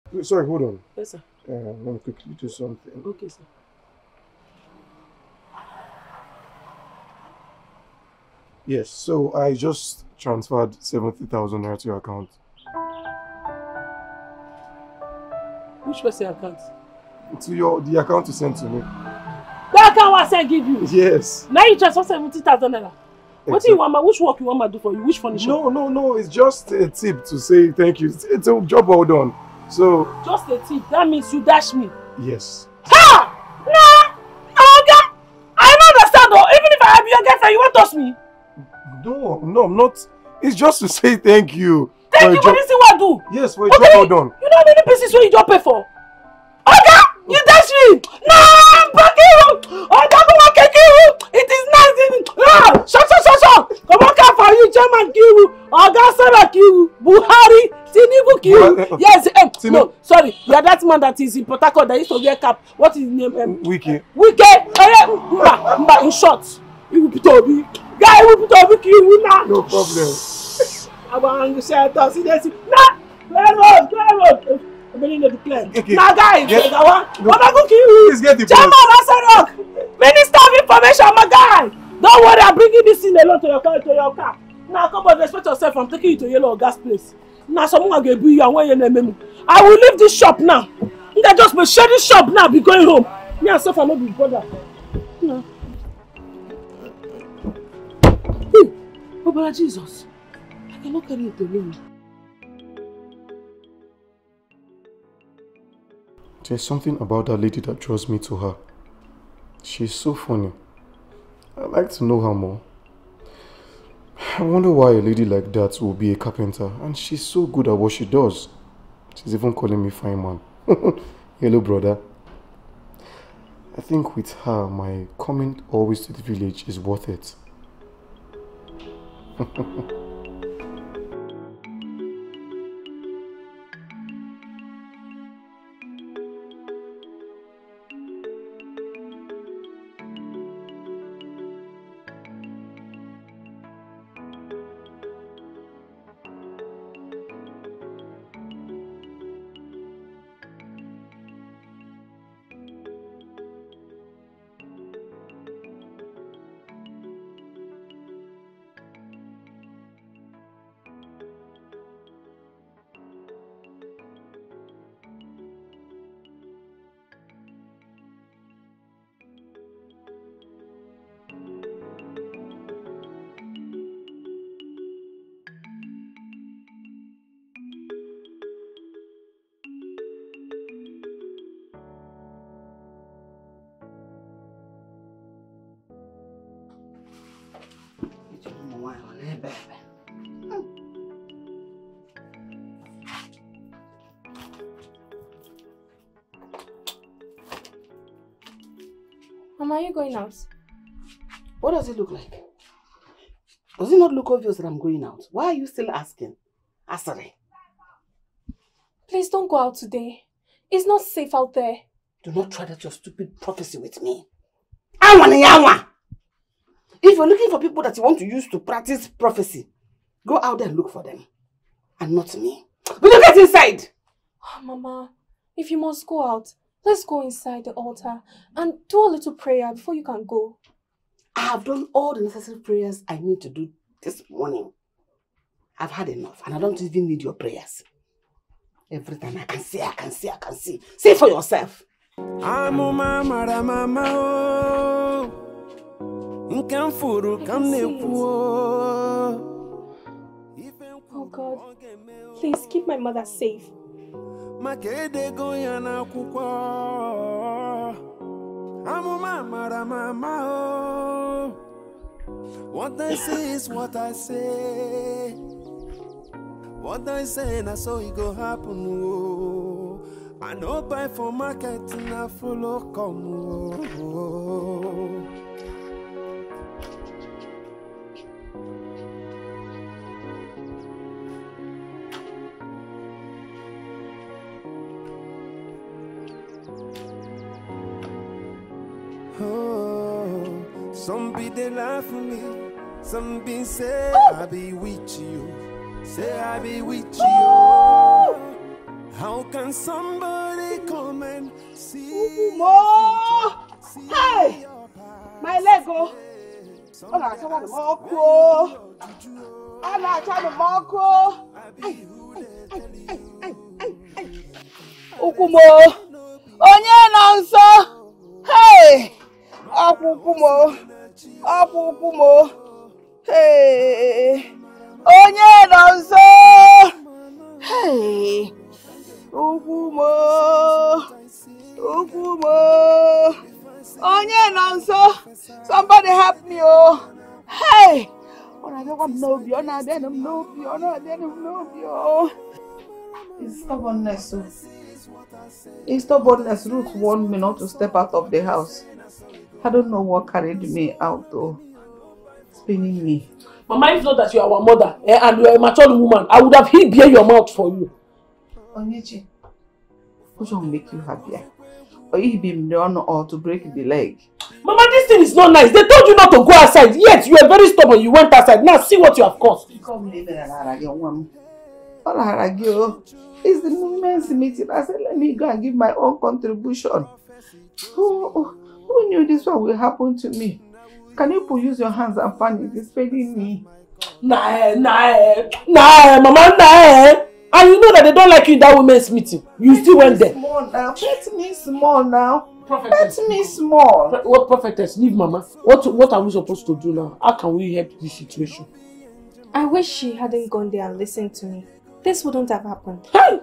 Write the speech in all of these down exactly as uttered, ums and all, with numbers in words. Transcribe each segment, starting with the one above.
Sorry, hold on. Yes, sir. Uh, let me quickly do something. Okay, sir. Yes, so I just transferred seventy thousand naira to your account. Which person account? To your the account you sent to me. That account I said give you? Yes. Now you transfer seventy thousand naira. What do you want? Which work you want me to do for you? Which furniture? No, no, no. It's just a tip to say thank you. It's, it's a job well done. So. Just a tip. That means you dash me. Yes. Ha! Nah! Okay. I don't understand though. Even if I have your girlfriend, you won't touch me. No, no, I'm not. It's just to say thank you. Thank you for this thing what I do. Yes, for a okay. job well done. You know how many pieces where you don't pay for? Okay! You dash me! No! Bakiru! Oh, don't go on Kekiru! It is nice! Ah! Shut, shut, shut, shut! Come on, come for you, German Kiru! Oga Sarah Kiru! Buhari! Tinubu Kiru! Yes, um, no, sorry. You are that man that is in Port Harcourt that used to wear cap. What is his name? Um, Wiki. Wiki! Mba, Mba, in short. You will put Obi. Guy, you will put Obi Kiru now. No problem. I'm going to say, I see this. Nah! Clear road! Clear road! I'm going to declare. Now, guys, get, I'm going to kill you. Please get the Chairman Asarok, Minister of Information, my guy. Don't worry, I'm bringing this in alone to your car. To your car. Now, come on, respect yourself. I'm taking you to yellow gas place. Now, someone will be you and when you name. I will leave this shop now. You can just be share this shop now. Be going home. Me and Sofa no be brother. No. Hey, oh, brother Jesus, I cannot carry it alone. There's something about that lady that draws me to her. She's so funny. I'd like to know her more. I wonder why a lady like that will be a carpenter, and she's so good at what she does. She's even calling me fine man. Hello, brother. I think with her, my coming always to the village is worth it. Mama, are you going out? What does it look like? Does it not look obvious that I'm going out? Why are you still asking? Asare. Please don't go out today. It's not safe out there. Do not try that your stupid prophecy with me. If you're looking for people that you want to use to practice prophecy, go out there and look for them. And not me. Will you get inside? Oh, Mama, if you must go out, let's go inside the altar and do a little prayer before you can go. I have done all the necessary prayers I need to do this morning. I've had enough and I don't even need your prayers. Every time I can see, I can see, I can see. See for yourself. Oh God, please keep my mother safe. What I say is what I say. What I say, na so it go happen. Oh. I no buy for market, na follow come. Oh. Oh, some be they laugh at me, some be say I be with you. Say I be with you. How can somebody come and see? More! Hey! My leg go. Oh, no, someone more cool. Oh, no, try the more cool. Hey, hey, hey, hey, hey, hey. Ukumo. Onye na nso. Hey! Akukumo. Akukumo. Hey! Onye na nso. Hey! Ukumo. Ukumo. Onye na nso. Somebody help me, oh. Hey! Oh, I don't want to know you. Oh, I don't know you. Oh, I don't know you. It's stubbornness, oh. It's stubbornness. Ruth warned me not to step out of the house. I don't know what carried me out, though. Spinning me. Mama, if not that you are our mother eh, and you are a mature woman, I would have hid behind your mouth for you. Onyechi, which one will make you happier? Or you be done or to break the leg? Mama, this thing is not nice. They told you not to go outside. Yet you were very stubborn. You went outside. Now see what you have caused. Come live in a one. It's the women's meeting. I said, let me go and give my own contribution. Who, who, who knew this one will happen to me? Can you use your hands and fan it? It's paining me. Nah, nah, nah, Mama, nah. And you know that they don't like you in that women's meeting. You Pet still went there. Small now. Pet me small now. Prophetess. Pet me small. Pro what prophetess? Leave Mama. What what are we supposed to do now? How can we help this situation? I wish she hadn't gone there and listened to me. This wouldn't have happened. Hey!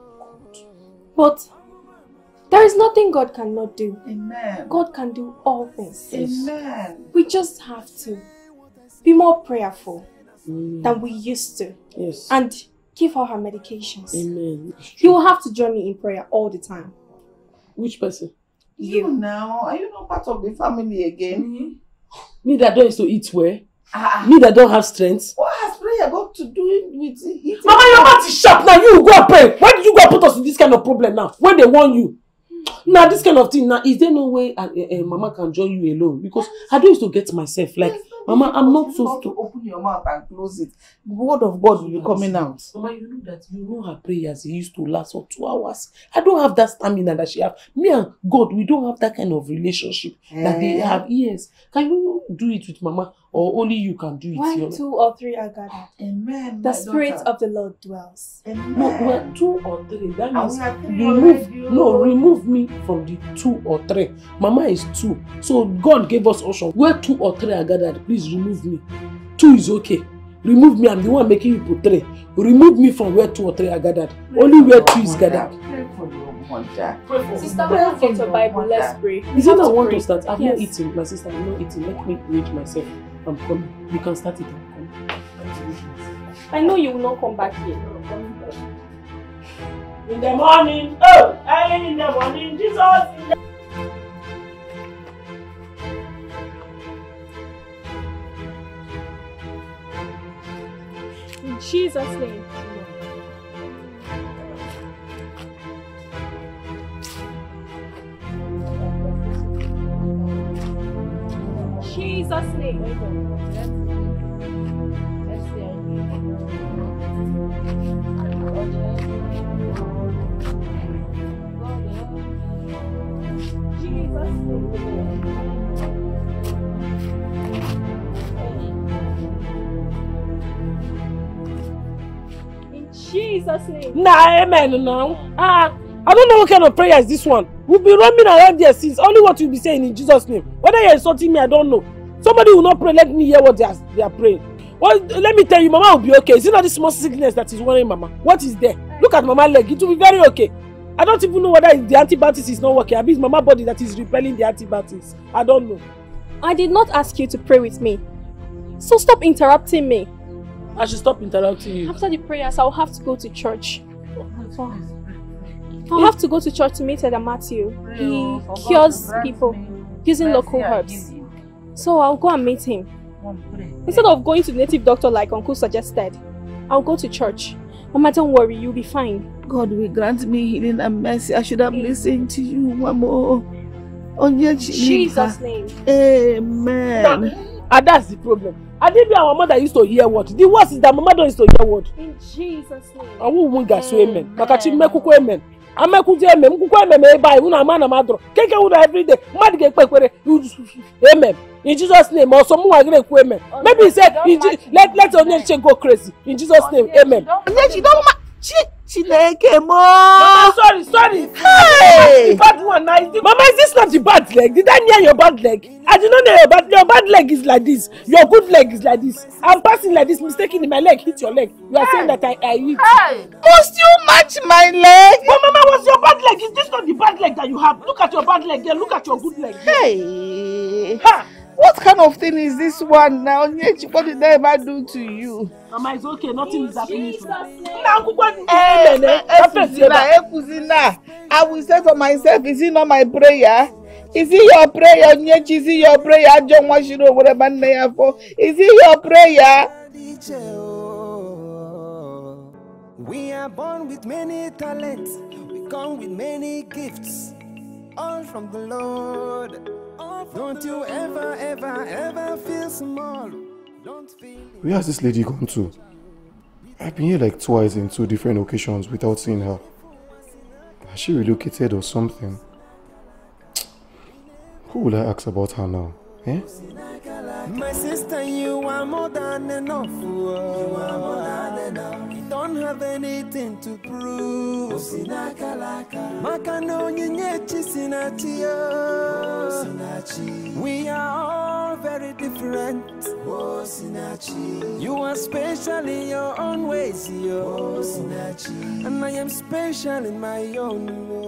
But there is nothing God cannot do. Amen. God can do all things. Amen. We just have to be more prayerful mm. than we used to. Yes. And give her her medications. Amen. You will have to join me in prayer all the time. Which person? You, you now. Are you not part of the family again? Mm-hmm. Me that don't used to eat well. Ah. Me that don't have strength. What has prayer got to do with eating? Mama, your mouth is sharp now. You go and pray. Why did you go and put us in this kind of problem now? When they warn you. Now this kind of thing now, is there no way uh, uh, uh, Mama can join you alone? Because I don't used to get myself like, Mama, I'm not so to open your mouth and close it. The word of God will be coming out. Mama, you know that you know her prayers used to last for two hours. I don't have that stamina that she have. Me and God, we don't have that kind of relationship eh. that they have. Yes. Can you do it with Mama, or only you can do it? When two or three are gathered, Amen. The Spirit daughter. of the Lord dwells. Amen. No, well, two or three. That means remove. No, remove me from the two or three. Mama is two, so God gave us option. Where two or three are gathered, please remove me. Two is okay. Remove me. I'm the one making you put three. Remove me from where two or three are gathered. Pray only where two is gathered. Pray for your mother. Pray for sister, when you get your Bible, let's pray. Is it I want to start? I've yes. not eaten. My sister, I'm not eating. Let me reach myself. I'm coming. You can start it. I'm coming. I know you will not come back here. In the morning, oh, early in the morning, Jesus. In the In Jesus' name. Jesus' name. Jesus' name. Nah, amen now. Ah, I don't know what kind of prayer is this one. We'll be roaming around there since only what you'll be saying in Jesus' name. Whether you're insulting me, I don't know. Somebody will not pray, let me hear what they are, they are praying. Well, let me tell you, Mama will be okay. Is it not this small sickness that is worrying Mama? What is there? Look at Mama's leg. It will be very okay. I don't even know whether the antibiotics is not working. I mean, it's Mama's body that is repelling the antibiotics. I don't know. I did not ask you to pray with me. So stop interrupting me. I should stop interrupting you. After the prayers, I'll have to go to church. I'll have to go to church to meet Elder Matthew. He cures people using local herbs. So I'll go and meet him. Instead of going to the native doctor like Uncle suggested, I'll go to church. Mama, don't worry, you'll be fine. God will grant me healing and mercy. I should have listened to you, Mama. In Jesus' name. Amen. And that's the problem. And even our mother used to hear what? The worst is that my mother used to hear what? In Jesus' name. I won't get so amen. Makachi mekuku amen. I mekuku amen. Mekuku amen. Me buy. Una man amadro. Keke una every day. Mad get kwekwe. Amen. In Jesus' name. Also, mu agree ku amen. Maybe he said, let let Onyinyechi go crazy. In Jesus' name. Amen. Onyinyechi don't ma. She Chineke mo. Mama, sorry, sorry. Hey. The bad one now. Mama, is this not the bad leg? Did I near your bad leg? I did not know your bad. Your bad leg is like this. Your good leg is like this. I'm passing like this. Mistakenly, my leg hit your leg. You are hey. saying that I I hit. Hey. Must you match my leg? But Mama, what's your bad leg? Is this not the bad leg that you have? Look at your bad leg there. Look at your good leg. Hey. Ha. What kind of thing is this one now? What did I ever do to you? Mama, it's okay. Nothing is happening to me. I will say for myself, is it not my prayer? Is it your prayer? Is it your prayer? I don't want you to know what I'm for. Is it your prayer? We are born with many talents. We come with many gifts. All from the Lord. Don't you ever, ever, ever feel small. Don't feel. Where has this lady gone to? I've been here like twice in two different occasions without seeing her. Has she relocated or something? Who will I ask about her now? Eh? My sister, you are more than enough. You are more than enough. You don't have anything to prove. Makano Onyinyechi Sinachi. We are all very different. You are special in your own ways, and I am special in my own.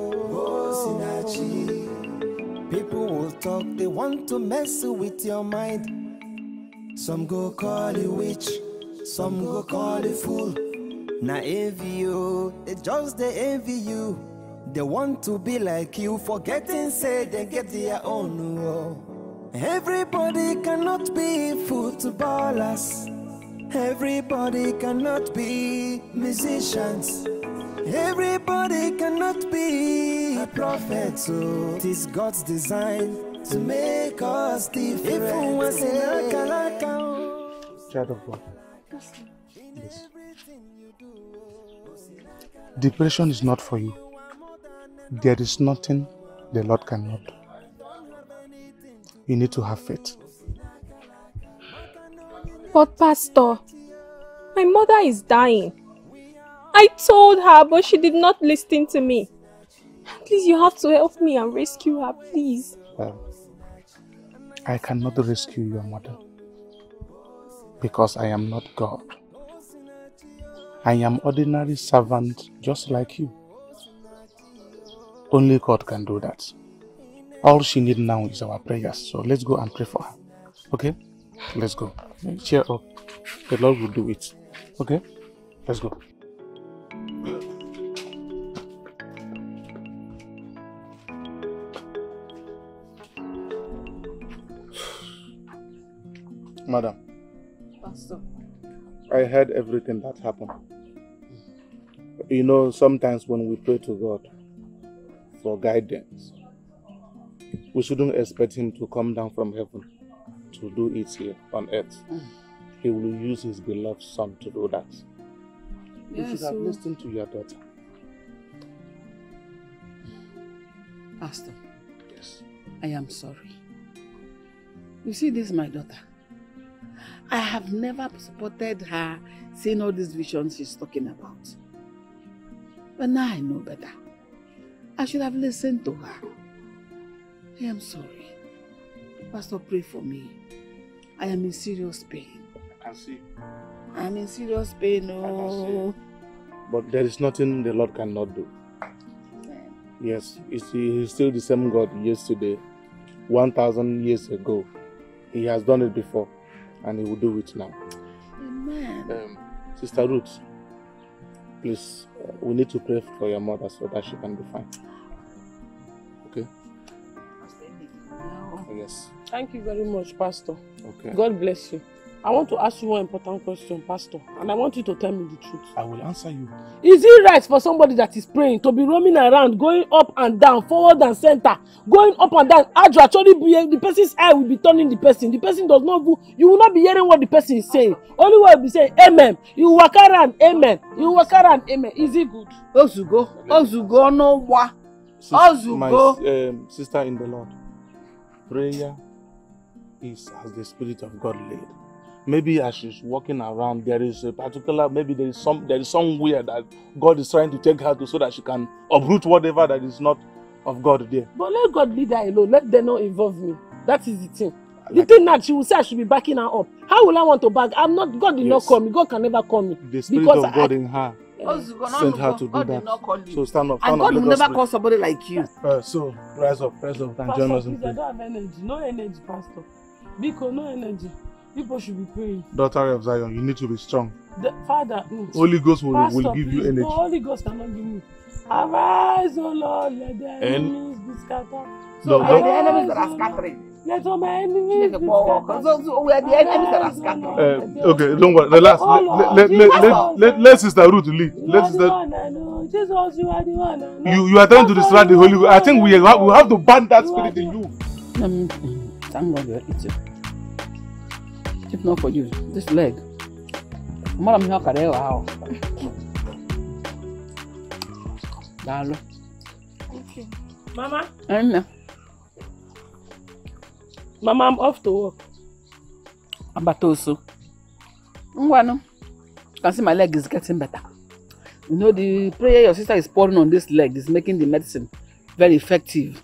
People will talk, they want to mess with your mind. Some go call you witch, some go call you fool. Now envy you, they just they envy you. They want to be like you, forgetting say they get their own. Oh. Everybody cannot be footballers. Everybody cannot be musicians. Everybody cannot be a prophet. So it is God's design to make us different. If you want to child of God, yes. Depression is not for you. There is nothing the Lord cannot do. You need to have faith. But Pastor, my mother is dying. I told her, but she did not listen to me. Please, you have to help me and rescue her, please. Well, I cannot rescue your mother because I am not God. I am ordinary servant just like you. Only God can do that. All she needs now is our prayers. So let's go and pray for her. Okay? Let's go. Cheer up. The Lord will do it. Okay? Let's go. Madam. Pastor. I heard everything that happened. You know, sometimes when we pray to God for guidance, we shouldn't expect Him to come down from heaven to do it here on earth. Mm. He will use His beloved Son to do that. Yes, you should have listened to your daughter. Pastor. Yes. I am sorry. You see, this is my daughter. I have never supported her seeing all these visions she's talking about. But now I know better. I should have listened to her. I am sorry. Pastor, pray for me. I am in serious pain. I can see. I am in serious pain, oh. But there is nothing the Lord cannot do. Yes, He's still the same God yesterday, one thousand years ago. He has done it before, and He will do it now. Amen. Um, Sister Ruth, please, uh, we need to pray for your mother so that she can be fine. Okay? No. Yes. Thank you very much, Pastor. Okay. God bless you. I want to ask you one important question, Pastor, and I want you to tell me the truth. I will answer you. Is it right for somebody that is praying to be roaming around, going up and down, forward and center, going up and down? Actually, the person's eye will be turning the person. The person does not go. You will not be hearing what the person is saying. Only one will be saying, Amen. You walk around, Amen. You walk around, Amen. Is it good? Ozugo, Ozugo, no wa. Ozugo. My um, sister in the Lord, prayer is as the Spirit of God led. Maybe as she's walking around, there is a particular, maybe there is some, there is somewhere that God is trying to take her to so that she can uproot whatever that is not of God there. But let God lead her alone. Let them not involve me. That is the thing. The like, thing that she will say I should be backing her up. How will I want to back? I'm not, God did yes. not call me. God can never call me. The Spirit because of God I, in her uh, sent her to do God that. Did not call you. So stand up. and Stand God up, will never call somebody like you. Uh, so rise up, rise up and Pastor, join us in prayer. I prayer. don't have energy. No energy, Pastor. Because no energy. People should be praying. Daughter of Zion, you need to be strong. The Father, mm, Holy Ghost will, Pastor, will give please, you energy. No, Holy Ghost cannot give me. Arise, O Lord, let the enemies be scattered. So we are the enemies that are scattering. Let all my enemies be scattered. So, so we are the enemies that are scattering. Uh, okay, don't worry. Relax. Oh, let, let, let, let, let, let Sister Ruth lead. Let Sister... Jesus, you are the one I know. You, you are trying to distract the Holy Ghost. I think we have, we have to ban that spirit in you. Thank God you are eating. If not for you, this leg. Mama, I'm not going to wow. Dalo. Okay. Mama? Anna. Mama, I'm off to work. Abatoso. Ngwano. You can see my leg is getting better. You know, the prayer your sister is pouring on this leg is making the medicine very effective.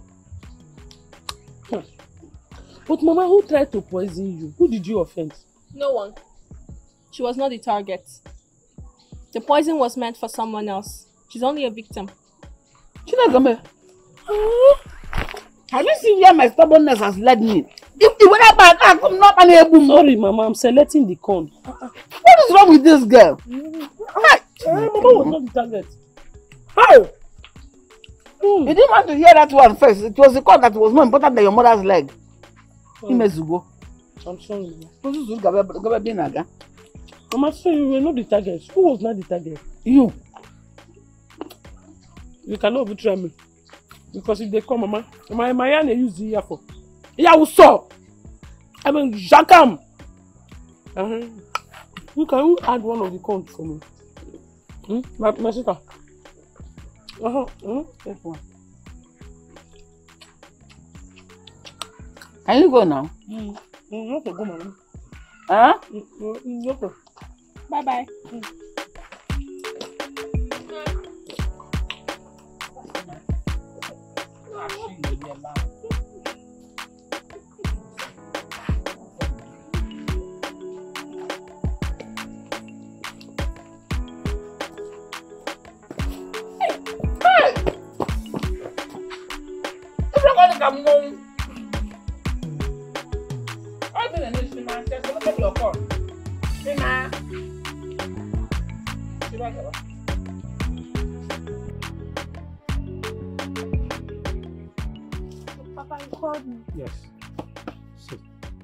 Hmm. But Mama, who tried to poison you? Who did you offend? No one. She was not the target. The poison was meant for someone else. She's only a victim. Chinagame. Have you seen where my stubbornness has led me? If you went up and I come not unable. Sorry, Mama, I'm selecting the corn. What is wrong with this girl? Hi. Mama was not the target. How? Hmm. You didn't want to hear that one first. It was the corn that was more important than your mother's leg. Oh. Imezugo. I'm sorry. Mama, so you were not the target. Who was not the target? You. You cannot betray me. Because if they come, Mama, my my hand use the ear for. Yeah, we saw. I mean, Jacam. Uh-huh. You can you add one of the corn for me? Hmm? My, my sister. Uh-huh. Uh-huh. Take one. Can you go now? Mm. Mm, not to go, Mama. Huh? Mm, mm, okay. Bye-bye. Mm. Papa, you called me. Yes. Sit.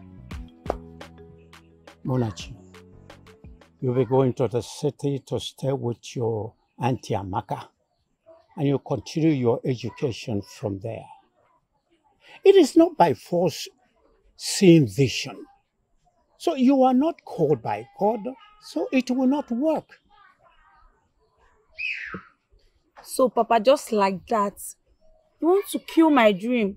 Munachi, you'll be going to the city to stay with your Auntie Amaka, and you continue your education from there. It is not by force seeing vision. So you are not called by God, so it will not work. So, Papa, just like that, you want to kill my dream?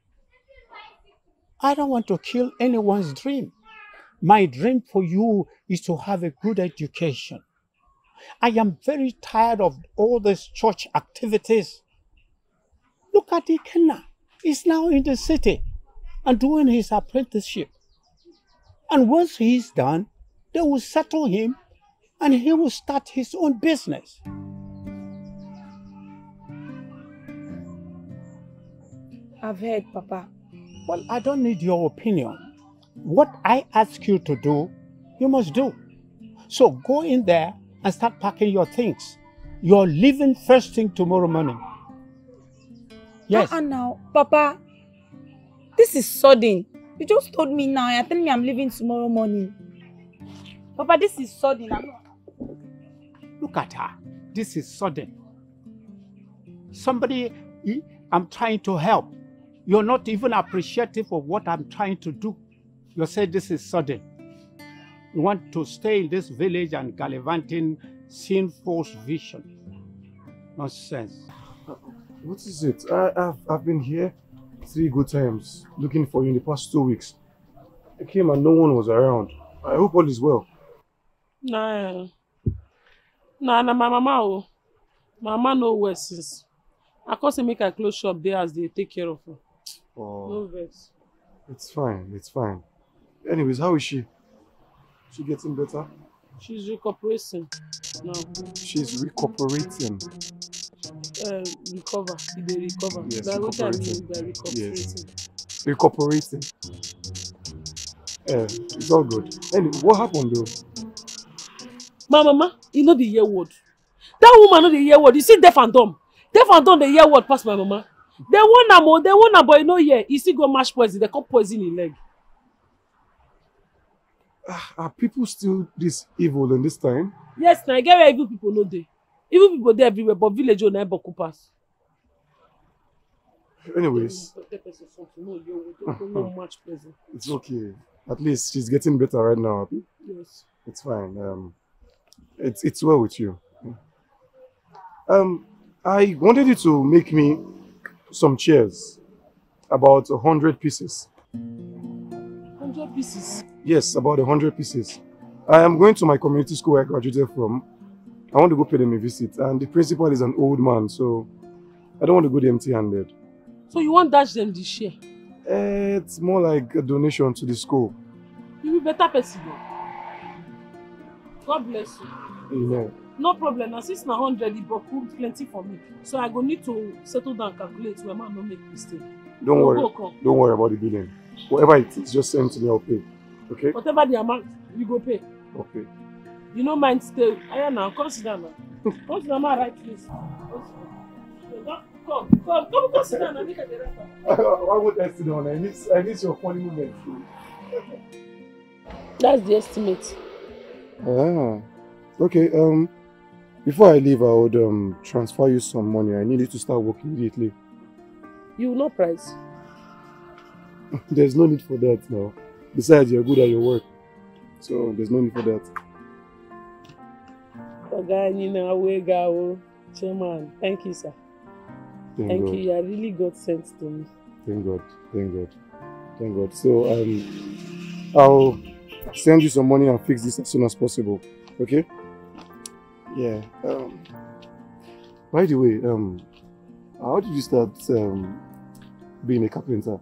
I don't want to kill anyone's dream. My dream for you is to have a good education. I am very tired of all these church activities. Look at Ikenna. He's now in the city and doing his apprenticeship. And once he's done, they will settle him and he will start his own business. I've heard, Papa. Well, I don't need your opinion. What I ask you to do, you must do. So go in there and start packing your things. You're leaving first thing tomorrow morning. Yes. Uh-uh now, Papa. This is sudden. You just told me now. You're telling me I'm leaving tomorrow morning. Papa, this is sudden. I'm not... Look at her. This is sudden. Somebody I'm trying to help. You're not even appreciative of what I'm trying to do. You say this is sudden. You want to stay in this village and gallivanting, seeing false vision. Nonsense. Uh, what is it? I, I've, I've been here three good times looking for you in the past two weeks. I came and no one was around. I hope all is well. Nah, nah, nah, my mama, oh. My mama no well since. I can't say make a close shop there as they take care of her. Oh, no vex. It's fine, it's fine. Anyways, how is she? She getting better? She's recuperating now. She's recuperating. Uh, recover. They recover. Yes, That's what I mean by recuperating. recuperating. Yes. Recuperating. Uh, it's all good. Anyway, what happened though? My mama, you know the year word. That woman know the year word. You see deaf and dumb. Deaf and dumb the year word pass my mama. They want am oh, they want am, but you know yeah, you still go mash poison. They come poison in leg. Are people still this evil in this time? Yes, now I get where evil people know they. Evil people there everywhere, but village on never pass. Anyways, it's okay. At least she's getting better right now, Abby. Yes. It's fine. Um, it's it's well with you. Um, I wanted you to make me some chairs, about a hundred pieces. Hundred pieces. Yes, about a hundred pieces. I am going to my community school I graduated from. I want to go pay them a visit, and the principal is an old man, so I don't want to go there empty-handed. So you want dash them this year? Uh, it's more like a donation to the school. You be better person. God bless you. Amen. No problem. Now since na hundred, it brought plenty for me. So I go need to settle down, calculate where man no make mistake. Don't so worry. Go don't worry about the billing. Whatever it is, just send to me. I'll pay. Okay. Whatever the amount, you go pay. Okay. You know mind stay. I now come sit down now. Come sit down, my right place. Come, come, come, come sit down and look at the rest. Why would I sit down? I miss, I miss your funny moment. That's the estimate. Ah, okay. Um, before I leave, I would um transfer you some money. I need you to start working immediately. You will not price. There's no need for that now. Besides, you're good at your work, so there's no need for that. Chairman, thank you, sir. Thank, thank God. you. You are really God sent to me. Thank God. Thank God. Thank God. So um, I'll send you some money and fix this as soon as possible. Okay? Yeah. Um. By the way, um, how did you start um being a carpenter?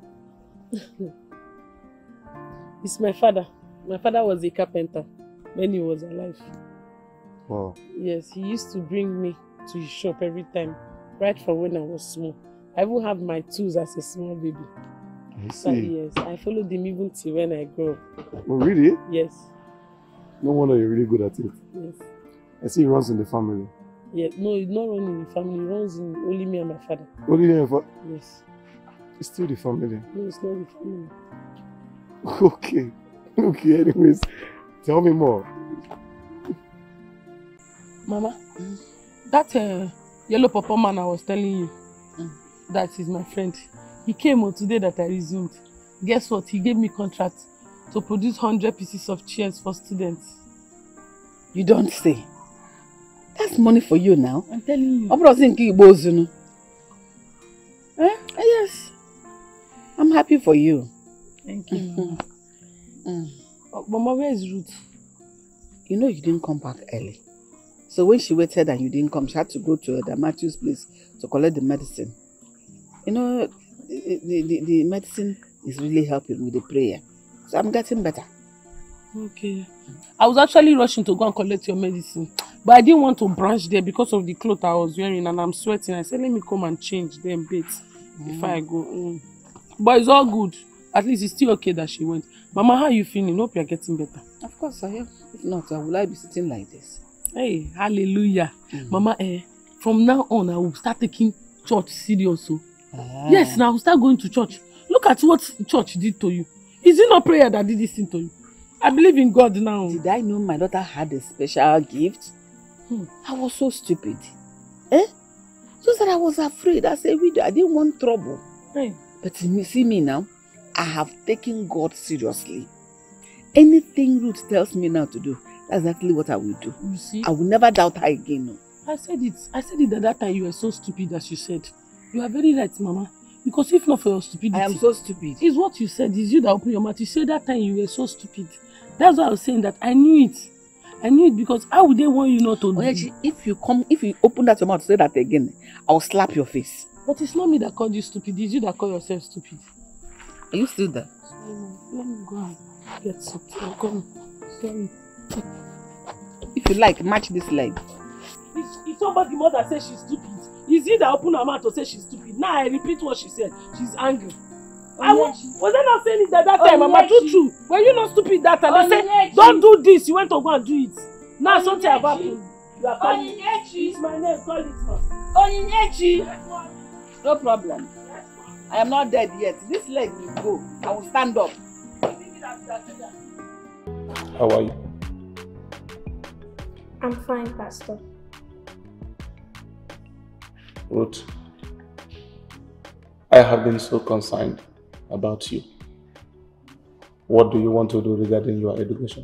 It's my father. My father was a carpenter when he was alive. Wow. Yes, he used to bring me to his shop every time, right from when I was small. I even have my tools as a small baby. I see. But yes, I followed him even till when I grew up. Oh, really? Yes. No wonder you're really good at it. Yes. I see it runs in the family. Yeah, no, it's not running in the family. It runs in only me and my father. Only me and your father? Yes. It's still the family. No, it's not the family. Okay. Okay, anyways, tell me more. Mama, that uh, yellow papa man I was telling you, mm. that is my friend. He came on today that I resumed. Guess what? He gave me contract to produce one hundred pieces of chairs for students. You don't say. That's money for you now. I'm telling you. I'm not thinking about you. Eh? Yes. I'm happy for you. Thank you. Mm-hmm. mm. Oh, Mama, where is Ruth? You know you didn't come back early. So when she waited and you didn't come, she had to go to the Matthew's place to collect the medicine. You know, the, the, the, the medicine is really helping with the prayer. So I'm getting better. Okay. I was actually rushing to go and collect your medicine. But I didn't want to branch there because of the clothes I was wearing and I'm sweating. I said, let me come and change them bits mm. before I go. Mm. But it's all good. At least it's still okay that she went. Mama, how are you feeling? Hope you're getting better. Of course I am. If not, will I be sitting like this? Hey, hallelujah. Mm. Mama, eh, from now on, I will start taking church serious. So. Ah. Yes, now I will start going to church. Look at what church did to you. Is it not prayer that did this thing to you? I believe in God now. Did I know my daughter had a special gift? Hmm. I was so stupid. Eh? Just that I was afraid. I said, I didn't want trouble. Hey. But see me now, I have taken God seriously. Anything Ruth tells me now to do, that's exactly what I will do. You see? I will never doubt her again. No. I said it. I said it at that time you were so stupid as you said. You are very right, Mama. Because if not for your stupidity... I am so stupid. It's what you said. It's you that opened your mouth. You said that time you were so stupid. That's why I was saying that I knew it. I knew it because how would they want you not to do it? If you come, if you open that your mouth to say that again, I'll slap your face. But it's not me that called you stupid. It's you that call yourself stupid. Are you still there? So, let me go and get something. I'll come. Sorry. If you like, match this leg. If, if somebody mother says she's stupid, it's you that open her mouth to say she's stupid. Now I repeat what she said. She's angry. Oh, I was, was I not saying it at that time, oh, Mama? True, true. Were you not stupid that time? Oh, they say, don't do this. You went to go and do it. Now oh, something have happened. You are calling it. It's my name. Call it first. Oh, no problem. I am not dead yet. This leg will go. I will stand up. How are you? I'm fine, Pastor. Ruth, I have been so concerned about you. What do you want to do regarding your education?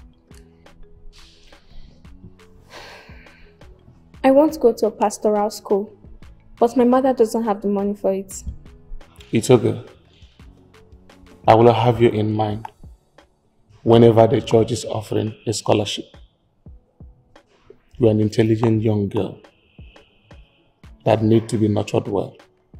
I want to go to a pastoral school, but my mother doesn't have the money for it. It's okay. I will have you in mind whenever the church is offering a scholarship. You are an intelligent young girl that needs to be nurtured well.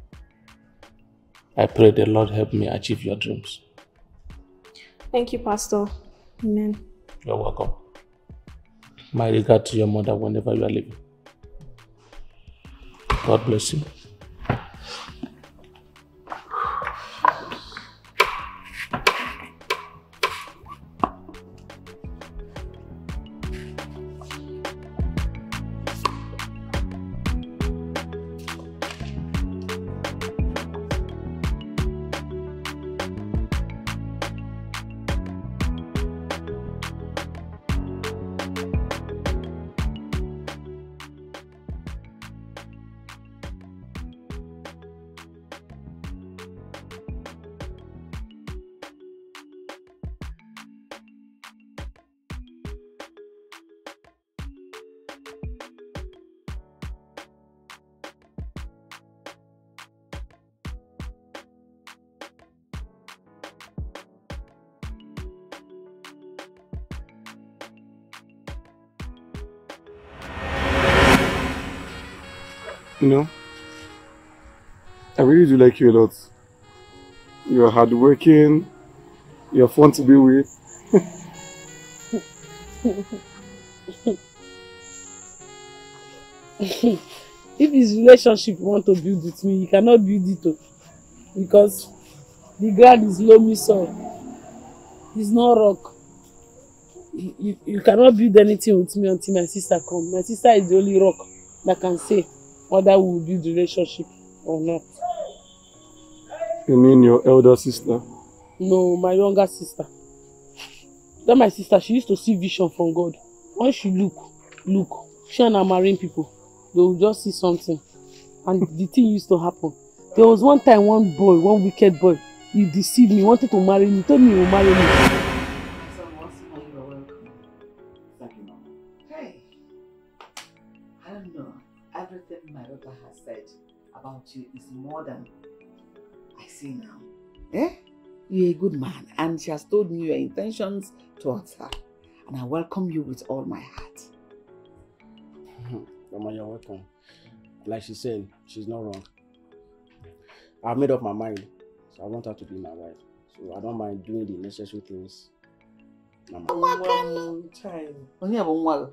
I pray the Lord help me achieve your dreams. Thank you, Pastor. Amen. You're welcome. My regard to your mother whenever you are leaving. God bless you. You know, I really do like you a lot. You're hardworking, you're fun to be with. If his relationship you want to build with me, you cannot build it up. Because the ground is loamy soil. It's not rock. You, you, you cannot build anything with me until my sister comes. My sister is the only rock that can say whether we will build relationship or not. You mean your elder sister? No, my younger sister. That my sister, she used to see vision from God. When she look, look, she and her marine people, they will just see something. And the thing used to happen. There was one time one boy, one wicked boy, he deceived me, wanted to marry me, told me he would marry me. Hey, I don't know. Everything my daughter has said about you is more than I see now. Eh? You're a good man, and she has told me your intentions towards her. And I welcome you with all my heart. Mama, you're welcome. Like she said, she's not wrong. I've made up my mind, so I want her to be my wife. So I don't mind doing the necessary things. Mama. One time. Only have one.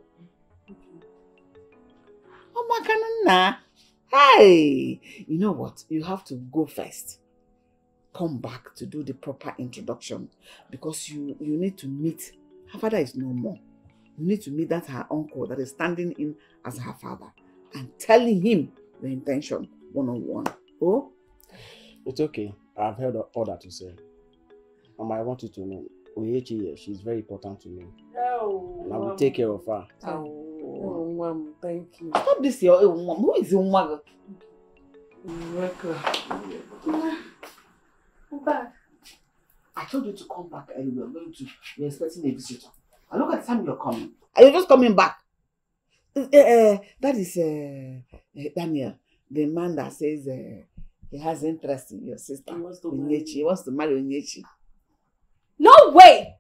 Oh, hey, you know what? You have to go first. Come back to do the proper introduction because you you need to meet. Her father is no more. You need to meet that her uncle that is standing in as her father and telling him the intention one on one. Oh, it's okay. I've heard all that you say. Mama, I want you to know Oyechi here, she's very important to me. Oh, and I will take care of her. Oh, oh mom, thank you. Stop this, your oh, mom. Who is your mother? You're welcome. Come back. I told you to come back and you were going to, you're expecting a visitor. And look at the time you're coming. Are you just coming back? Uh, uh, that is uh, uh, Daniel, the man that says uh, he has interest in your sister. He wants to marry. He wants to marry Onyechi. No way!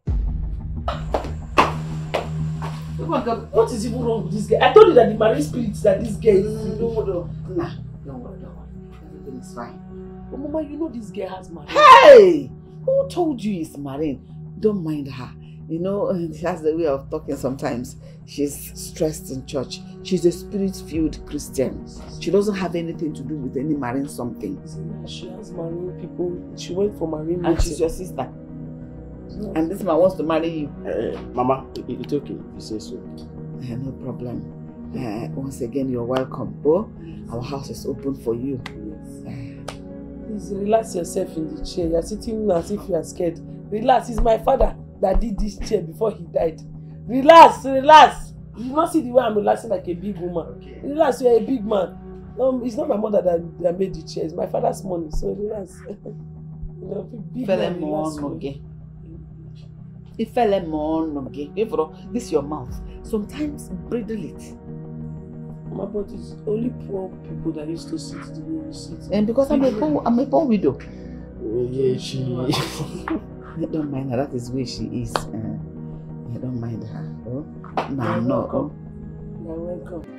Oh my God, what is even wrong with this guy? I told you that the marine spirit that this guy is. Mm, don't worry. Nah, don't worry, don't worry. Everything is fine. But Mama, you know this guy has marine. Hey! Who told you he's marine? Don't mind her. You know, she has a way of talking sometimes. She's stressed in church. She's a spirit-filled Christian. She doesn't have anything to do with any marine something. She has marine people. She went for marine. And she's your sister. No. And this man wants to marry you. Uh, Mama, it, it's okay if you say so. Uh, no problem. Uh, once again, you're welcome. Oh, our house is open for you. Yes. Uh, Please relax yourself in the chair. You're sitting as if you are scared. Relax. It's my father that did this chair before he died. Relax, relax. You not see the way I'm relaxing like a big woman. Okay. Relax, you're a big man. Um, it's not my mother that, that made the chair. It's my father's money. So relax. You know, big man, relax. Okay. It fell on okay. This is your mouth. Sometimes bridle it. My but it's only poor people that used to sit the way we sit. And because I'm a poor, I'm a poor widow. Yeah, she. I don't mind her. That is where she is. Uh, I don't mind her. Oh, no, You're no. welcome. You're welcome.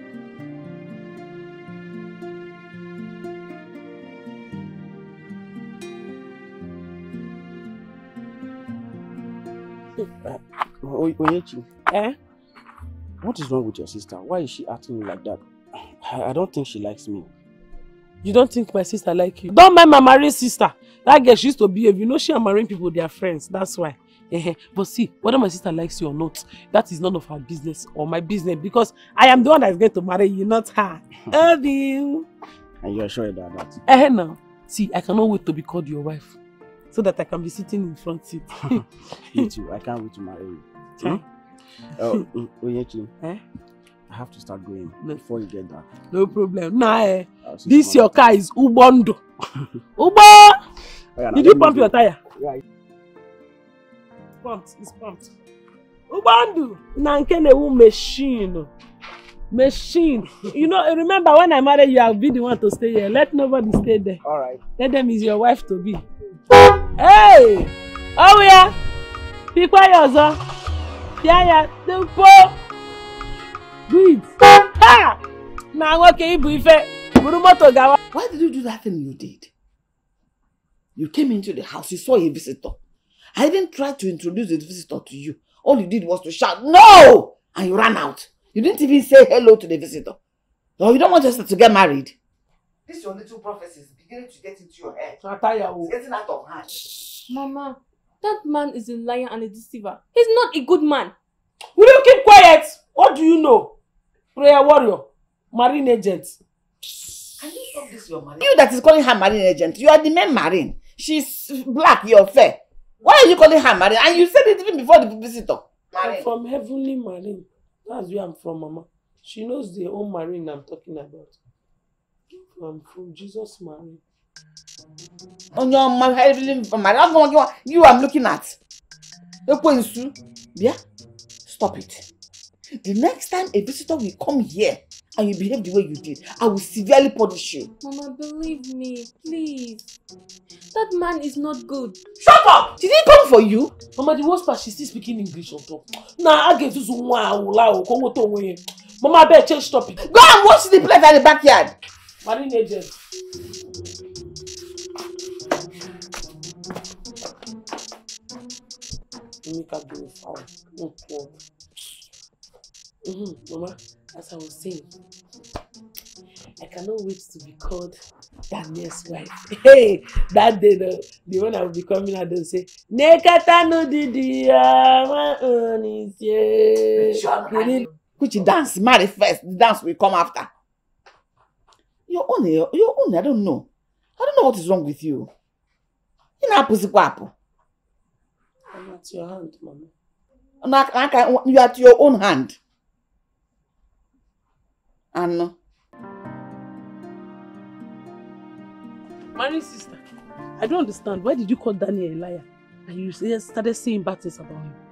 Oyechi, eh? What is wrong with your sister? Why is she acting like that? I, I don't think she likes me. You don't think my sister like you? Don't mind my married sister. That girl, she used to behave. You know she and marrying people, they are friends. That's why. But see, whether my sister likes you or not, that is none of her business or my business because I am the one that is going to marry you, not her. Love you. And you are sure about that? Eh, now. See, I cannot wait to be called your wife so that I can be sitting in front seat. Me too. I can't wait to marry you. Hmm? Oh, Oyechi, eh? I have to start going before you get that. No problem. Nah, eh. This your car is Ubondo. Ubo! Oh, did you pump your tire? Yeah. Pumped. It's pumped. Ubondo. Nankenewu machine. Machine. You know, remember when I married you, I'll be the one to stay here. Let nobody stay there. All right. Let them is your wife to be. Hey! Oh yeah! Be quiet, sir. Yeah, yeah. The po. Do it. Ha! Now okay, why did you do that thing you did? You came into the house, you saw a visitor. I even tried to introduce the visitor to you. All you did was to shout, no! And you ran out. You didn't even say hello to the visitor. No, you don't want us to get married. This your little prophecy is beginning to get into your head. It's getting out of hand. Mama, that man is a liar and a deceiver. He's not a good man. Will you keep quiet? What do you know? Prayer warrior, marine agent. Can you stop this, your marine? You that is calling her marine agent, you are the main marine. She's black, you're fair. Why are you calling her marine? And you said it even before the visitor. Marine. I'm from heavenly marine. That's where I'm from, Mama. She knows the old marine I'm talking about. I'm from Jesus marine. On your heavenly marine, you I'm looking at. Yeah? Stop it. The next time a visitor will come here and you behave the way you did, I will severely punish you. Mama, believe me, please. That man is not good. Shut up! Did he come for you? Mama, the worst part, she's still speaking English on top. Nah, I get to Mama, I better change topic. Go and watch the place at the backyard. Marine agent. Make her go foul. No poor. Mm-hmm. Mama, as I was saying, I cannot wait to be called Daniel's wife. Hey, that day the, the one I will be coming out and say, Nekata no didi ama onisye. Which dance marry first, the dance will come after. Your own, your own, I don't know. I don't know what is wrong with you. You know, pussy kwapo. I I'm at your hand, Mama. You are at your own hand. And Married sister, I don't understand. Why did you call Daniel a liar? And you started saying bad things about him?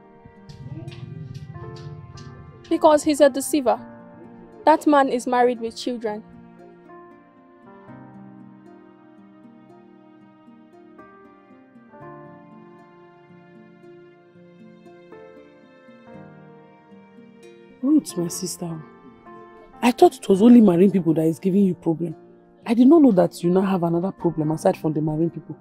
Because he's a deceiver. That man is married with children. Ruth, my sister, I thought it was only marine people that is giving you problem. I did not know that you now have another problem aside from the marine people.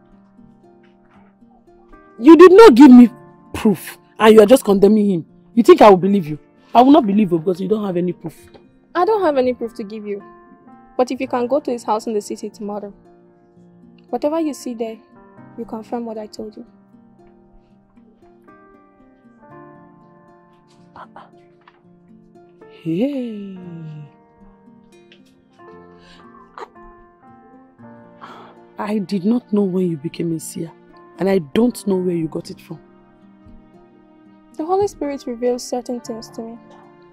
You did not give me proof and you are just condemning him. You think I will believe you? I will not believe you because you don't have any proof. I don't have any proof to give you. But if you can go to his house in the city tomorrow, whatever you see there, you confirm what I told you. Hey. I did not know when you became a seer, and I don't know where you got it from. The Holy Spirit reveals certain things to me.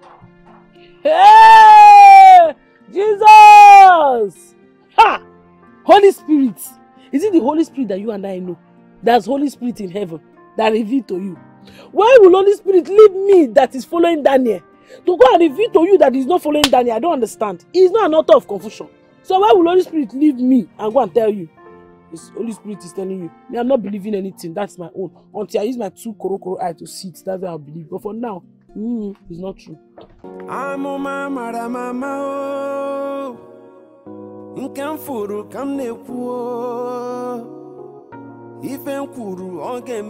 Hey! Jesus! Ha! Holy Spirit! Is it the Holy Spirit that you and I know? That's Holy Spirit in heaven that revealed to you. Why will Holy Spirit leave me that is following Daniel to go and reveal to you that is not following Daniel? I don't understand. He is not an author of confusion. So why will Holy Spirit leave me and go and tell you? His Holy Spirit is telling you. Me, I'm not believing anything. That's my own. Until I use my two koro koro eye to see it, that's why I'll believe. But for now, mm, it's not true. I'm on my mama, mama. Incan furu kam ne kuo. Ifen kuru oge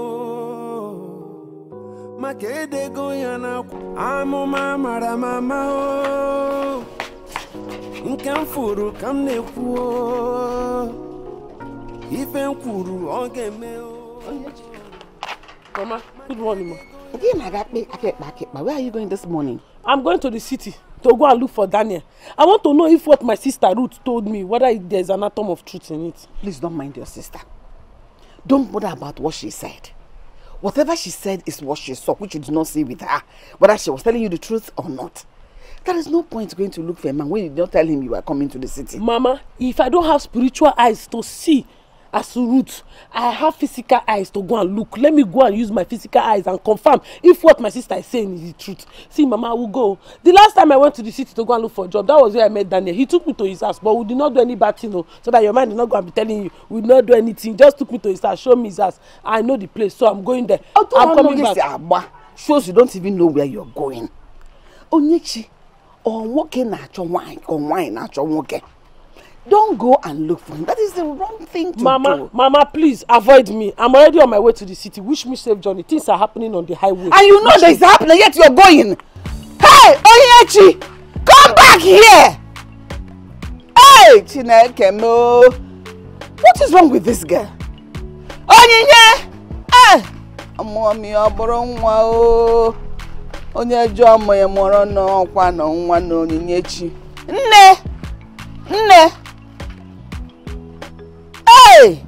meo. Makede goyana. I'm on my mama, mama. Incan furu kam ne kuo. Mama, good morning, Ma. Where are you going this morning? I'm going to the city to go and look for Daniel. I want to know if what my sister Ruth told me, whether there's an atom of truth in it. Please don't mind your sister. Don't bother about what she said. Whatever she said is what she saw, which you did not see with her. Whether she was telling you the truth or not. There is no point going to look for a man when you don't tell him you are coming to the city. Mama, if I don't have spiritual eyes to see, as Ruth, I have physical eyes to go and look. Let me go and use my physical eyes and confirm if what my sister is saying is the truth. See, Mama, I will go. The last time I went to the city to go and look for a job, that was where I met Daniel. He took me to his house, but we did not do any bad thing, no, so that your mind is not going to be telling you we did not do anything. Just took me to his house, show me his house. I know the place, so I'm going there. Oh, I'm coming back. Abba shows you don't even know where you're going. Onyechi, or woke na cho wine, or wine na cho woke. Don't go and look for him. That is the wrong thing to Mama, do. Mama, please avoid me. I'm already on my way to the city. Wish me safe journey. Things are happening on the highway. And you know that it's happening, yet you're going. Hey, Onyechi, come back here. Hey, Chineke mo. What is wrong with this girl? Onyinye. Hey, Mommy, aboro nwa o. Onye jo moye moro no kwa no nwa no Onyinyechi. Nne. Nne. Hey!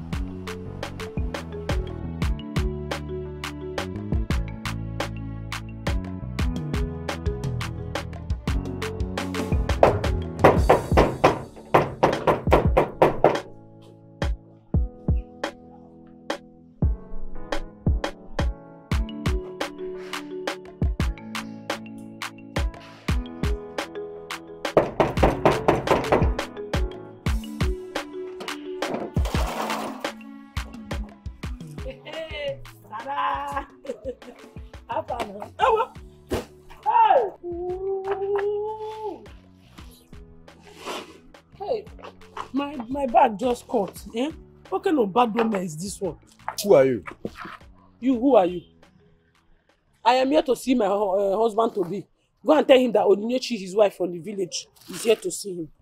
Just caught, eh? What kind of bad woman is this one? Who are you? You, who are you? I am here to see my uh, husband to be. Go and tell him that Onyinyechi, his wife from the village, is here to see him.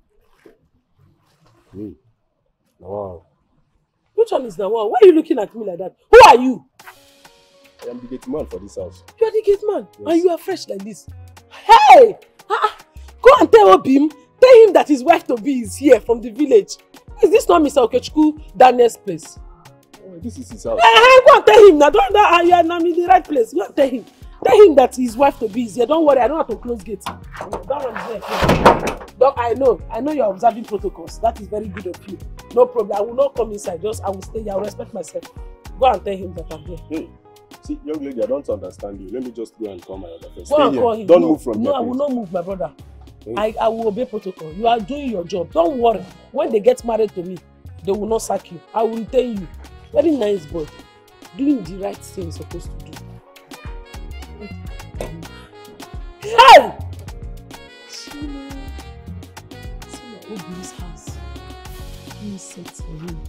Me? Wow. Which one is the one? Why are you looking at me like that? Who are you? I am the gate man for this house. You are the gate man? Yes. And you are fresh like this? Hey! Uh-uh. Go and tell Obim, tell him that his wife to be is here from the village. Is this not Mister Okechukwu Daniel's place? Oh, This is his house. Eh, go and tell him now. Don't that you are now in the right place. Go and tell him. Tell him that his wife to be is here. Don't worry, I don't have to close gate. That one is there. Doc, I know. I know you're observing protocols. That is very good of you. No problem. I will not come inside. Just I will stay here. I will respect myself. Go and tell him that I'm here. Hey, see, young lady, I don't understand you. Let me just go and call my other friend. Go Stay and here. call him. Don't no, move from No, here. I will not move, my brother. Hey. I, I will obey protocol. You are doing your job. Don't worry. When they get married to me, they will not sack you. I will tell you. Very nice boy. Doing the right thing you're supposed to do. Hey! See my Obi's house. Insects for him.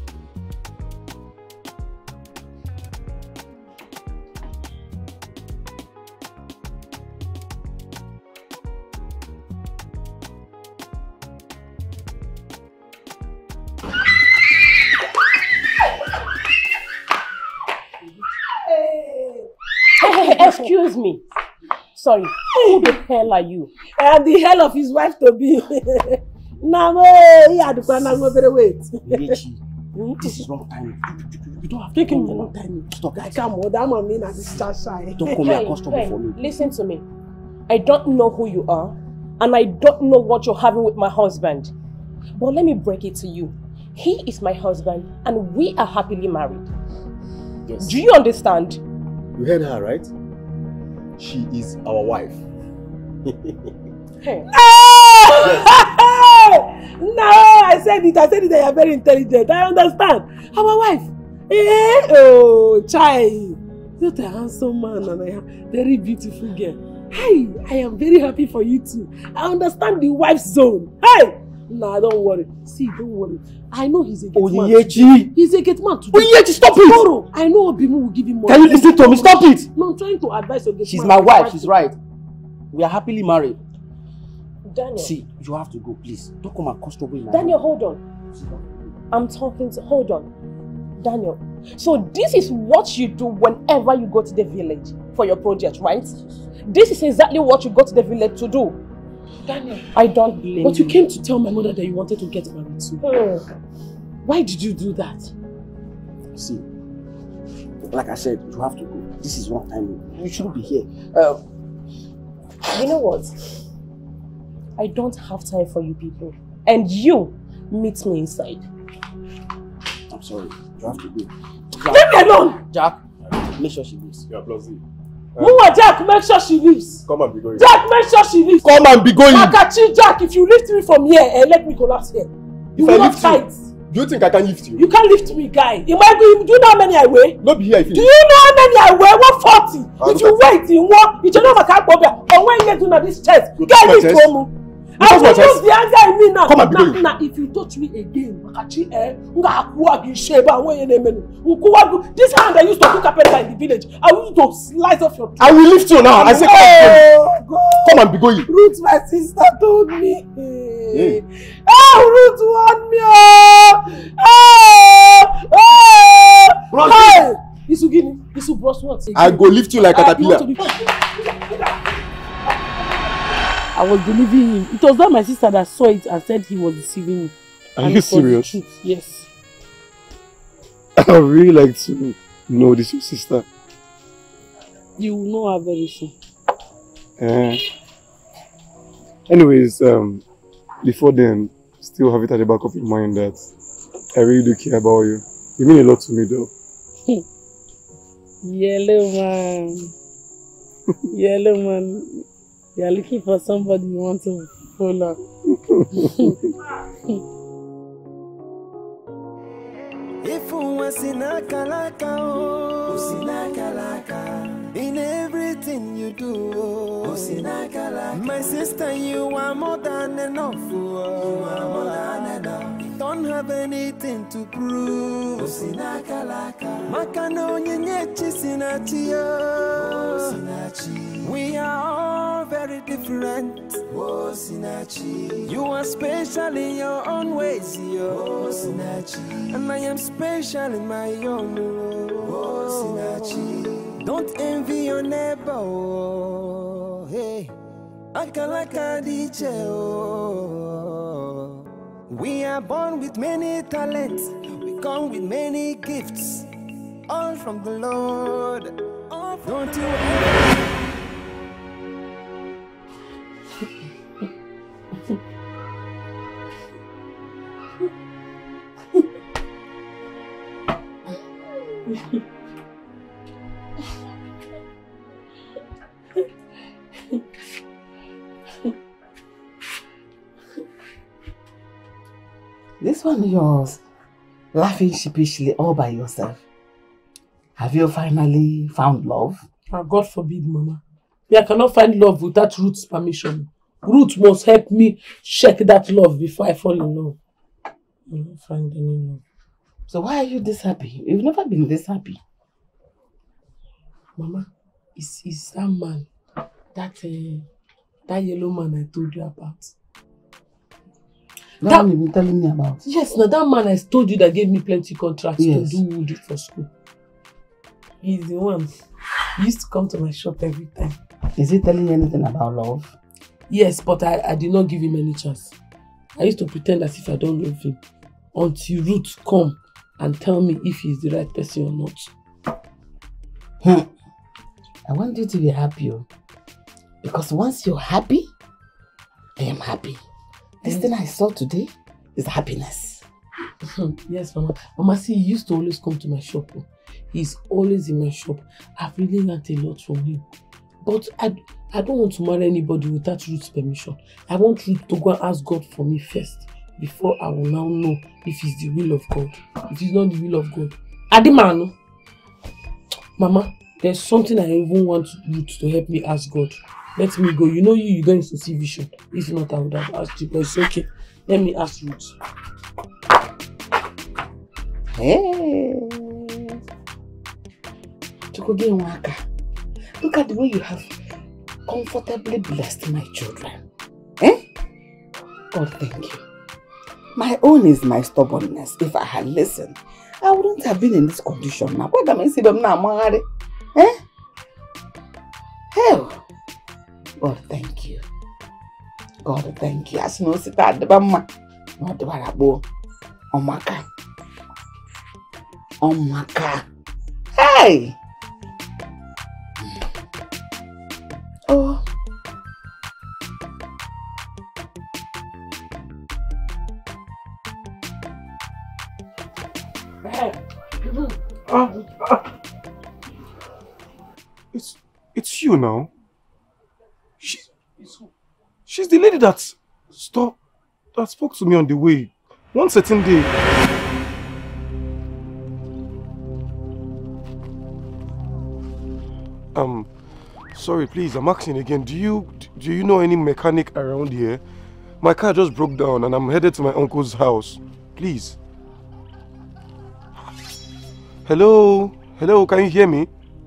Excuse me. Sorry, who the hell are you? I am the hell of his wife to be. Namo, he had to find out very wait. This is wrong time. You don't have to take him wrong time. Stop. I can't more that man mean this shy. Don't call me a customer for me. Listen to me. I don't know who you are, and I don't know what you're having with my husband. But let me break it to you. He is my husband, and we are happily married. Yes. Do you understand? You heard her, right? She is our wife. Hey. No! No, I said it. I said it. They are very intelligent. I understand. Our wife. Eh? Oh, child. Not a handsome man and a very beautiful girl. Hey, I am very happy for you too. I understand the wife's zone. Hey! Nah, don't worry. See, don't worry. I know he's a gate man. Oyechi! He's a gate man today. Oyechi, stop it! Tomorrow, I know Obimu will give him more. Can you listen to me? Stop it! No, I'm trying to advise your gate She's man. my wife. She's right. We are happily married. Daniel. See, you have to go, please. Don't come and cause trouble in my Daniel, hold on. I'm talking to... Hold on. Daniel. So this is what you do whenever you go to the village for your project, right? This is exactly what you go to the village to do. Daniel. I don't blame you. But you came to tell my mother that you wanted to get married too. Hmm. Why did you do that? See, like I said, you have to go. This is wrong time. You shouldn't be here. Uh, you know what? I don't have time for you people. And you meet me inside. I'm sorry. You have to go. Jack, leave me alone! Jack, make sure she leaves. Yeah, plus Z. Mwa, Jack, make sure she leaves. Come and be going. Jack, make sure she leaves. Come and be going. Makachi, Jack, if you lift me from here and let me collapse here, you if will I not lift fight. You, do you think I can lift you? You can't lift me, guy. You might be, do you know how many I weigh? Not be here if you Do you know how many I weigh? one forty. Ah, if you wait in one, you know my car bobia. Or when you get to this chest, get lift home. I will use the anger in me now. Come and be now, going. now, if you touch me again, Makachi, eh, nga akuwa gi sheba when you name me. This hand I used to cook carpenter in the village. I will use to slice off your throat. I will lift you now. I say come oh, and be going. Come and be going. Ruth, my sister told me. Hey. Oh, Ruth want me. Oh, oh, oh. Hey, Isugini, Isu bros what? I go lift you like a caterpillar. I was believing him. It was not my sister that saw it and said he was deceiving me. Are and you serious? Yes. I would really like to know this your sister. You will know her very soon. Uh, anyways, um, before then, still have it at the back of your mind that I really do care about you. You mean a lot to me though. Yellow man. Yellow man. You are looking for somebody you want to follow. If you want sinakalaka, oh sinakalaka. In everything you do, oh sinakalaka. My sister, you are more than enough. Oh. You are more than enough. Don't have anything to prove. Oh sinakalaka. Makano nyenyechi sinachi, oh sinachi. We are all very different. Oh sinachi. You are special in your own ways, oh sinachi. And I am special in my own. Oh sinachi. Don't envy your neighbor. Oh, hey, akalaka diche. Oh, we are born with many talents. We come with many gifts. all from the Lord. All from Don't the you ever... This one yours, laughing sheepishly all by yourself. Have you finally found love? Oh, God forbid, Mama. I cannot find love without Ruth's permission. Ruth must help me check that love before I fall in love. I don't find any love. So why are you this happy? You've never been this happy. Mama, it's, it's that man, that, uh, that yellow man I told you about. That, that one you've been telling me about? Yes, now that man I told you that gave me plenty contracts yes. to do wood for school. He's the one. He used to come to my shop every time. Is he telling you anything about love? Yes, but I, I did not give him any chance. I used to pretend as if I don't love him. Until Ruth come and tell me if he's the right person or not. Hmm. I want you to be happy. Because once you're happy, I am happy. This yes. thing I saw today is happiness. Yes, Mama. Mama, see, he used to always come to my shop. He's always in my shop. I've really learned a lot from him. But I, I don't want to marry anybody without Ruth's permission. I want Ruth to go and ask God for me first, before I will now know if it's the will of God. If it's not the will of God. Adimano. Mama, there's something I even want Ruth to help me ask God. Let me go. You know you, you don't see vision. If not, I would have asked you. But it's okay. Let me ask Ruth. Hey. Look at the way you have comfortably blessed my children. Eh? God, thank you. My own is my stubbornness. If I had listened, I wouldn't have been in this condition now. What am I saying now, eh? Hell. God, thank you. God, thank you. As no sit at the bama. Not the barabo. Omaka. Omaka. Hey! Oh. Ah, ah. It's it's you now. She, she's the lady that stop that spoke to me on the way one certain day. Um, sorry, please. I'm asking again. Do you do you know any mechanic around here? My car just broke down and I'm headed to my uncle's house. Please. Hello? Hello, can you hear me?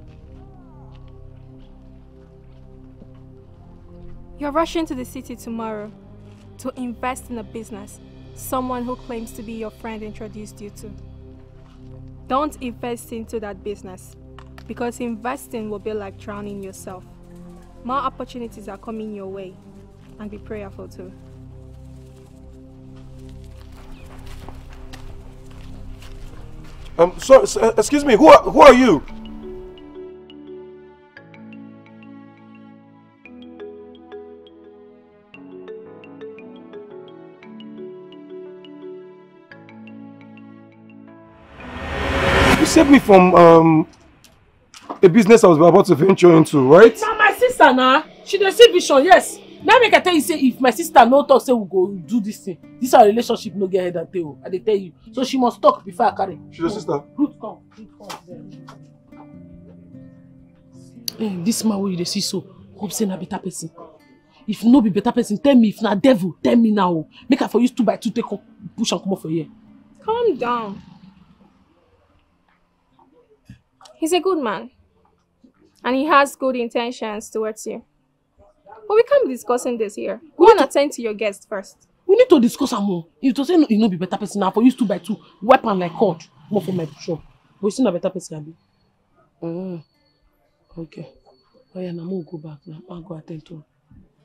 You're rushing to the city tomorrow to invest in a business someone who claims to be your friend introduced you to. Don't invest into that business because investing will be like drowning yourself. More opportunities are coming your way, and be prayerful too. Um, sorry, so, uh, excuse me, who are, who are you? You saved me from um, a business I was about to venture into, right? Now my sister now, she dey see vision, yes. Now make I tell you, say if my sister no talk, say we go do this thing. This our relationship no get head and tail. I dey tell you. So she must talk before I carry. She's your sister. Ruth, come. Ruth, come. Hey, this man wey you dey see so, hope say na better person. If no be better person, tell me. If na devil, tell me now. Make I for use two by two take up, push and come off for here. Calm down. He's a good man, and he has good intentions towards you. But we can't be discussing this here. Go and attend to your guest first. We need to discuss am more. If to say no, you no be better person now, for use two by two, weapon like cord, more for my shop. But you still a better person, abi? Mm. Okay. Oh yeah, now I'm go back now. I'll go attend to him.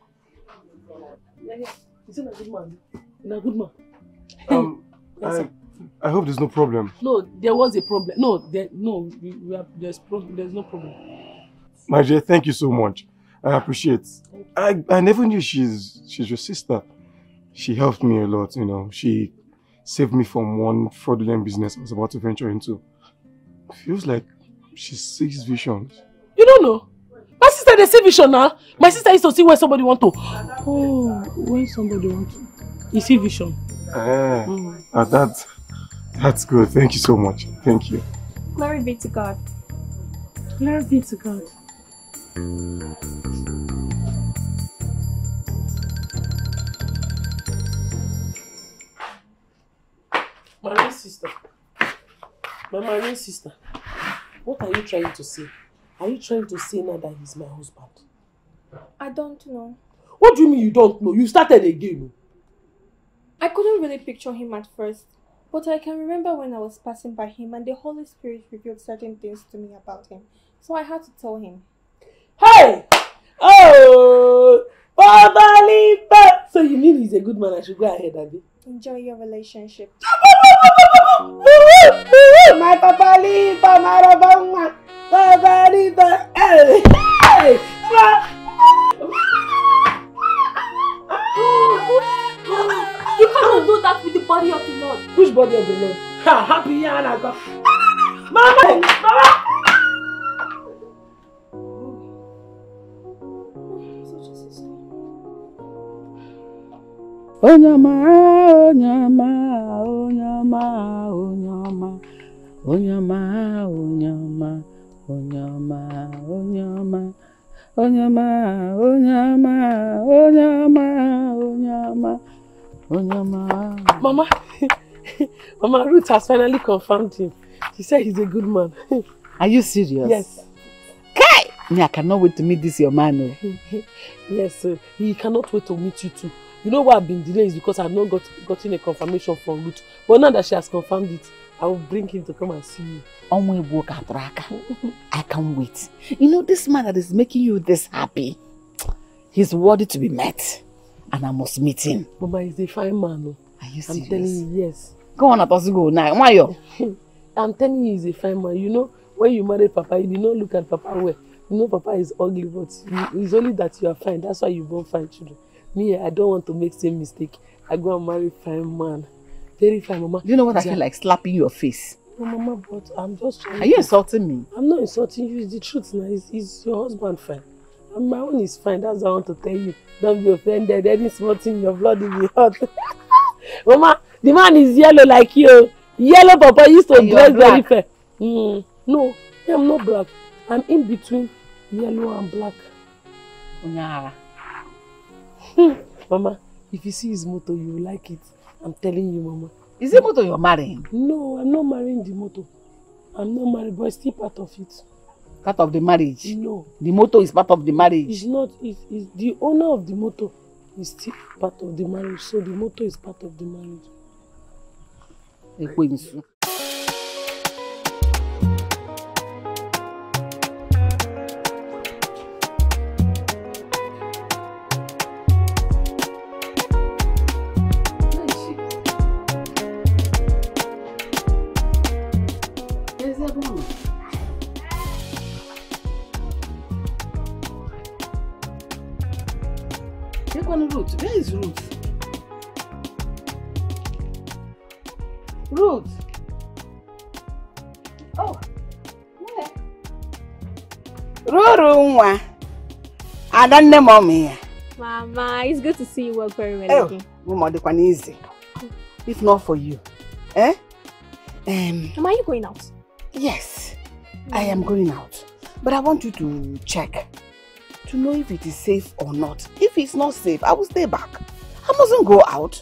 Yeah, yeah. He's a good man. He's a good man. Um, Yes, I I hope there's no problem. No, there was a problem. No, there, no, we, we have, there's, pro there's no problem. My dear, thank you so much. I appreciate it. I, I never knew she's, she's your sister. She helped me a lot, you know. She saved me from one fraudulent business I was about to venture into. Feels like she sees visions. You don't know? My sister, they see vision now. My sister used to see when somebody want to. Oh, when somebody want to. You see vision. Ah, Mm. ah, that, that's good. Thank you so much. Thank you. Glory be to God. Glory be to God. My real sister. My marine sister. What are you trying to say? Are you trying to say now that he's my husband? I don't know. What do you mean you don't know? You started again. I couldn't really picture him at first, but I can remember when I was passing by him and the Holy Spirit revealed certain things to me about him. So I had to tell him. Hey! Oh! Papa Lipa! So you mean he's a good man? I should go ahead, Abby? Enjoy your relationship. My Papa Lipa, my Papa, Papa Lipa. Hey! Hey! You cannot do that with the body of the Lord. Which body of the Lord? Ha! Happy Yana! Mama! Mama! Onyama, onyama, onyama, onyama, onyama, onyama, onyama, onyama, onyama, onyama, onyama, onyama, onyama. Mama, Mama Ruth has finally confirmed him. She said he's a good man. Are you serious? Yes. Kai! Me, I cannot wait to meet this your man. Oh. Yes, sir. He cannot wait to meet you too. You know why I've been delayed is because I've not got gotten a confirmation from Ruth. But now that she has confirmed it, I will bring him to come and see you. I can't wait. You know, this man that is making you this happy, he's worthy to be met. And I must meet him. Mama, he's a fine man. No? Are you serious? I'm telling you, yes. Go on, Atosu, go now. Why you? I'm telling you, he's a fine man. You know, when you married Papa, you did not look at Papa well. You know, Papa is ugly, but it's only that you are fine. That's why you born fine children. Me, I don't want to make the same mistake. I go and marry fine man. Very fine, Mama. You know what I feel like? Slapping your face. No, Mama, but I'm just trying. Are you to... insulting me? I'm not insulting you. It's the truth now. Is is your husband fine? And my own is fine. That's what I want to tell you. Don't be offended. Any small thing, your blood will be hot. Mama, the man is yellow like you. Yellow Papa used to and dress very fair. Mm. No, I'm not black. I'm in between yellow and black. Yeah. Mama, if you see his motor, you will like it. I'm telling you, Mama. Is it motor you're marrying? No, I'm not marrying the motor. I'm not married, but it's still part of it. Part of the marriage? No. The motor is part of the marriage? It's not. It's, it's the owner of the motor is still part of the marriage. So the motor is part of the marriage. Ekwensu. Ruth, where is Ruth? Ruth! Oh, where? Ruru nwa. I don't know mommy. Mama, it's good to see you work very well oh, again. Mama, the one easy. If not for you. Eh? Um, Am I going out? Yes, I am going out. But I want you to check. To know if it is safe or not. If it's not safe, I will stay back. I mustn't go out.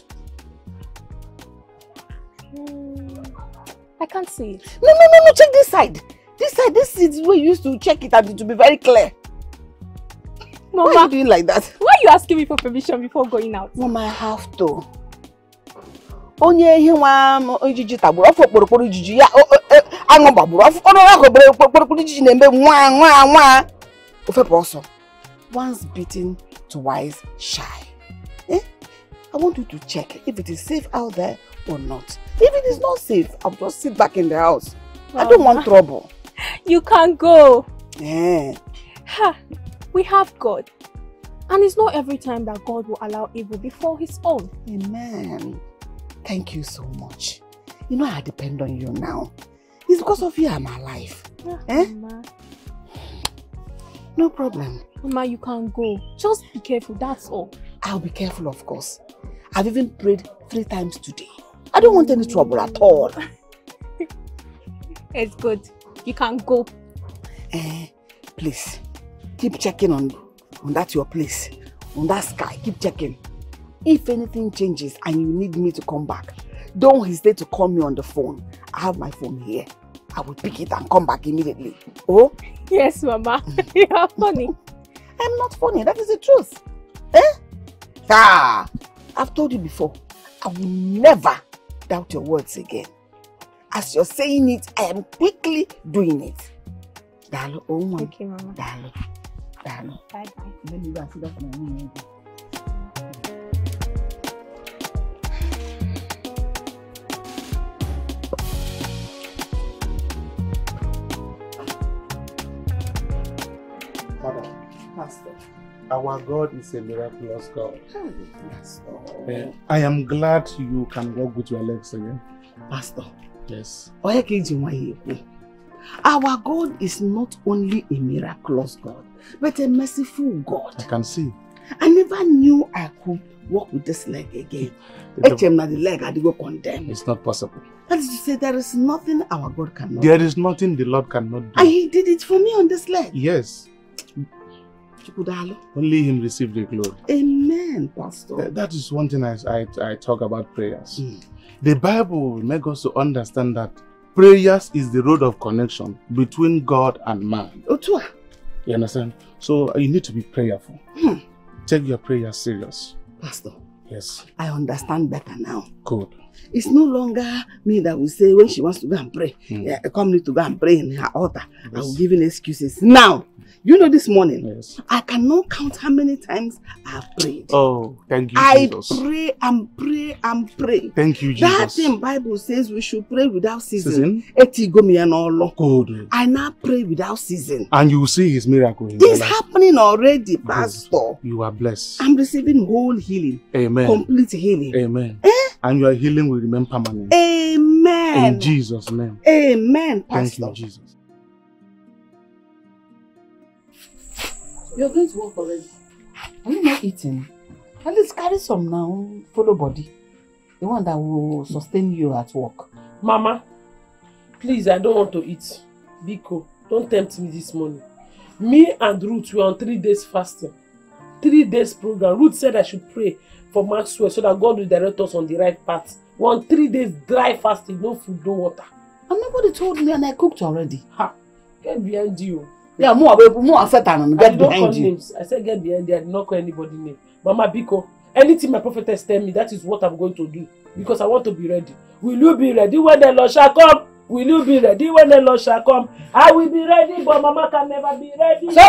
Mm, I can't see it. No, no, no, no, check this side. This side, this is where you used to check it and it will be very clear. Mama, why are you doing like that? Why are you asking me for permission before going out? Mama, I have to. Onye ihe nwa ojiji tagburu ofu okporokporo ijiji ya anụ gbagburu ofu kono ya okporokporo ijiji na-eme nwa nwa nwa ofepu ọsọ. Once bitten, twice shy. Eh? I want you to check if it is safe out there or not. If it is not safe, I'll just sit back in the house. Mama, I don't want trouble. You can't go. Yeah. Ha! We have God. And it's not every time that God will allow evil before his own. Amen. Thank you so much. You know I depend on you now. It's because of you I'm alive. Yeah, eh? Mama. No problem. Mama, you can't go. Just be careful, that's all. I'll be careful, of course. I've even prayed three times today. I don't want any trouble at all. It's good. You can go. Eh, please, keep checking on, on that your place, on that sky. Keep checking. If anything changes and you need me to come back, don't hesitate to call me on the phone. I have my phone here. I will pick it and come back immediately. Oh? Yes, Mama. You are funny. I'm not funny. That is the truth. Eh? Ah! I've told you before. I will never doubt your words again. As you're saying it, I am quickly doing it. Dalo, oh my. Okay, Mama. Dalo. Dalo. Bye bye. Let me go and sit down for my room. Father, Pastor. Our God is a miraculous God. Pastor. Uh, I am glad you can walk with your legs again. Pastor. Yes. Our God is not only a miraculous God, but a merciful God. I can see. I never knew I could walk with this leg again. H M na the leg I did go condemn. It's not possible. That is to say, there is nothing our God cannot do. There is nothing the Lord cannot do. And he did it for me on this leg. Yes. Only him received the glory. Amen, Pastor. Uh, that is one thing I, I, I talk about prayers. Mm. The Bible will make us to understand that prayers is the road of connection between God and man. Otua. You understand? So uh, you need to be prayerful. Hmm. Take your prayers serious. Pastor. Yes. I understand better now. Good. It's no longer me that will say when she wants to go and pray, hmm. yeah, come need to go and pray in her altar. Yes. I will give in excuses. Now, you know this morning, yes. I cannot count how many times I have prayed. Oh, thank you, I Jesus. I pray and pray and pray. Thank you, Jesus. That thing Bible says we should pray without season. season? Good. I now pray without season. And you will see his miracle. It's happening already, Pastor. You are blessed. I'm receiving whole healing. Amen. Complete healing. Amen. Eh? And your healing will remain permanent. Amen. In Jesus' name. Amen, Pastor. Thank you, Jesus. You're going to work already. Are you not eating? At least carry some now. Follow body. The one that will sustain you at work. Mama, please, I don't want to eat. Biko, don't tempt me this morning. Me and Ruth were on three days fasting. Three days program. Ruth said I should pray for Maxwell so that God will direct us on the right path. We're on three days dry fasting, no food, no water. And nobody told me and I cooked already. Ha! Get behind you. Yeah, more more Satan. Get behind you. Names. I said get behind you. I did not call anybody name. Mama Biko, anything my prophetess tell me, that is what I'm going to do. Because I want to be ready. Will you be ready when the Lord shall come? Will you be ready when the Lord shall come? I will be ready, but Mama can never be ready. So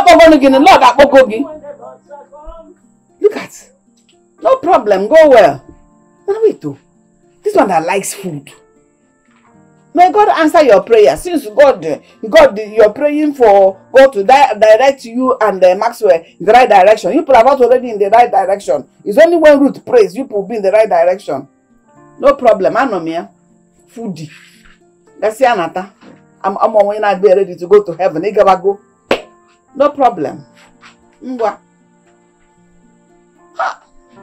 look at. No problem. Go well. Now wait though. This one that likes food. May God answer your prayer. Since God, God, you're praying for God to di direct you and uh, Maxwell in the right direction. You people are not already in the right direction. It's only when Ruth prays, you people will be in the right direction. No problem. I know me. Foodie. That's Anata. I'm I'm when I'd be ready to go to heaven. Go. No problem. Ngwa. Ha.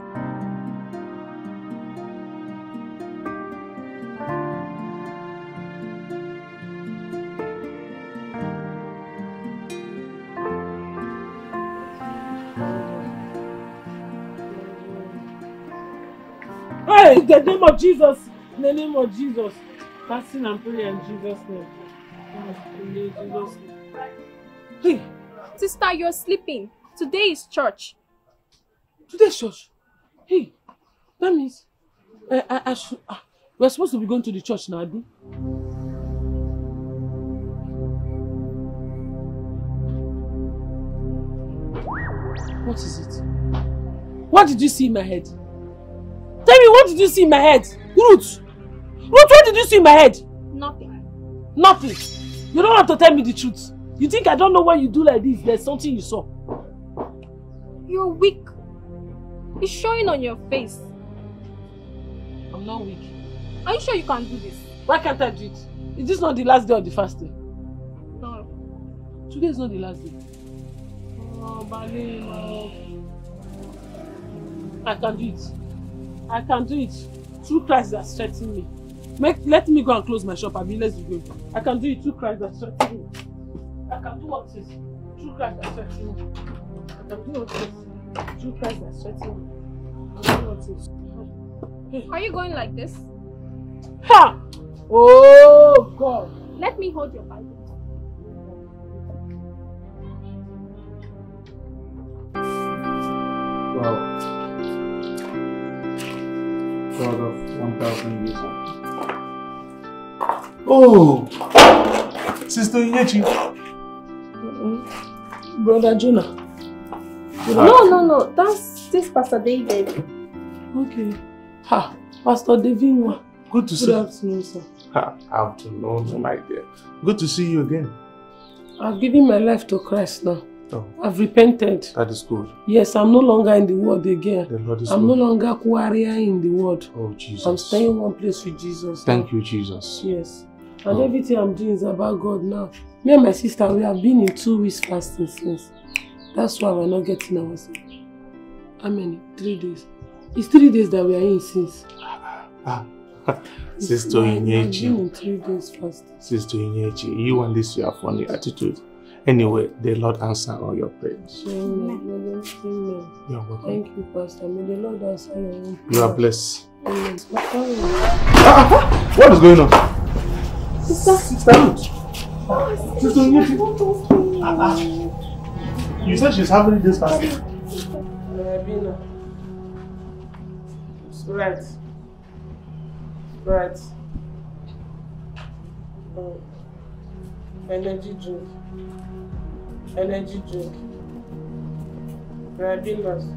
Hey, in the name of Jesus, in the name of Jesus, fasting and prayer in Jesus' name. In Jesus' name. Hey, sister, you're sleeping. Today is church. Today's church. Hey, that means I, I, I should. Uh, we're supposed to be going to the church now, Adu. What is it? What did you see in my head? Tell me, what did you see in my head? Ruth! Ruth, what did you see in my head? Nothing. Nothing. You don't want to tell me the truth. You think I don't know when you do like this, there's something you saw. You're weak. It's showing on your face. I'm not weak. Are you sure you can do this? Why can't I do it? Is this not the last day of the fasting? No. Today is not the last day. Oh, Balina. I can do it. I can do it. Through Christ that strengthens me. Make, let me go and close my shop. I mean, let's go. I can do it through Christ that strengthens me. I can do what is through Christ that strengthens me. I can do what is through Christ that strengthens me. I can do what is. Are you going like this? Ha! Oh God! Let me hold your Bible. Wow. God of one thousand years. Oh! Sister Inechi. Mm-mm. Brother Jonah. No, no, no. That's this Pastor David. Okay. Ha! Pastor David. Good to see you. you. Good afternoon, sir. Ha! Afternoon, my dear. Good to see you again. I've given my life to Christ now. Oh. I've repented. That is good. Yes, I'm no longer in the world again. The Lord is I'm good. no longer warrior in the world. Oh, Jesus. I'm staying in one place with Jesus. Thank now. you, Jesus. Yes. And Oh. everything I'm doing is about God now. Me and my sister, we have been in two weeks fasting since. That's why we're not getting ourselves. How many? Three days. It's three days that we are in since. Ah. Sister I've been Inechi. in three days fasting. Sister Inechi, you and this you have funny attitude. Anyway, the Lord answer all your prayers. Amen. Amen. You are welcome. Thank you, Pastor. May the Lord answer your own prayers. You are blessed. Amen. Ah, what is going on? Sister. Sister Ruth. Sister Inechi. Ah, ah. You said she's having this fasting. Rabina. Right. Right. Oh. Energy drink. Energy drink. Rabina.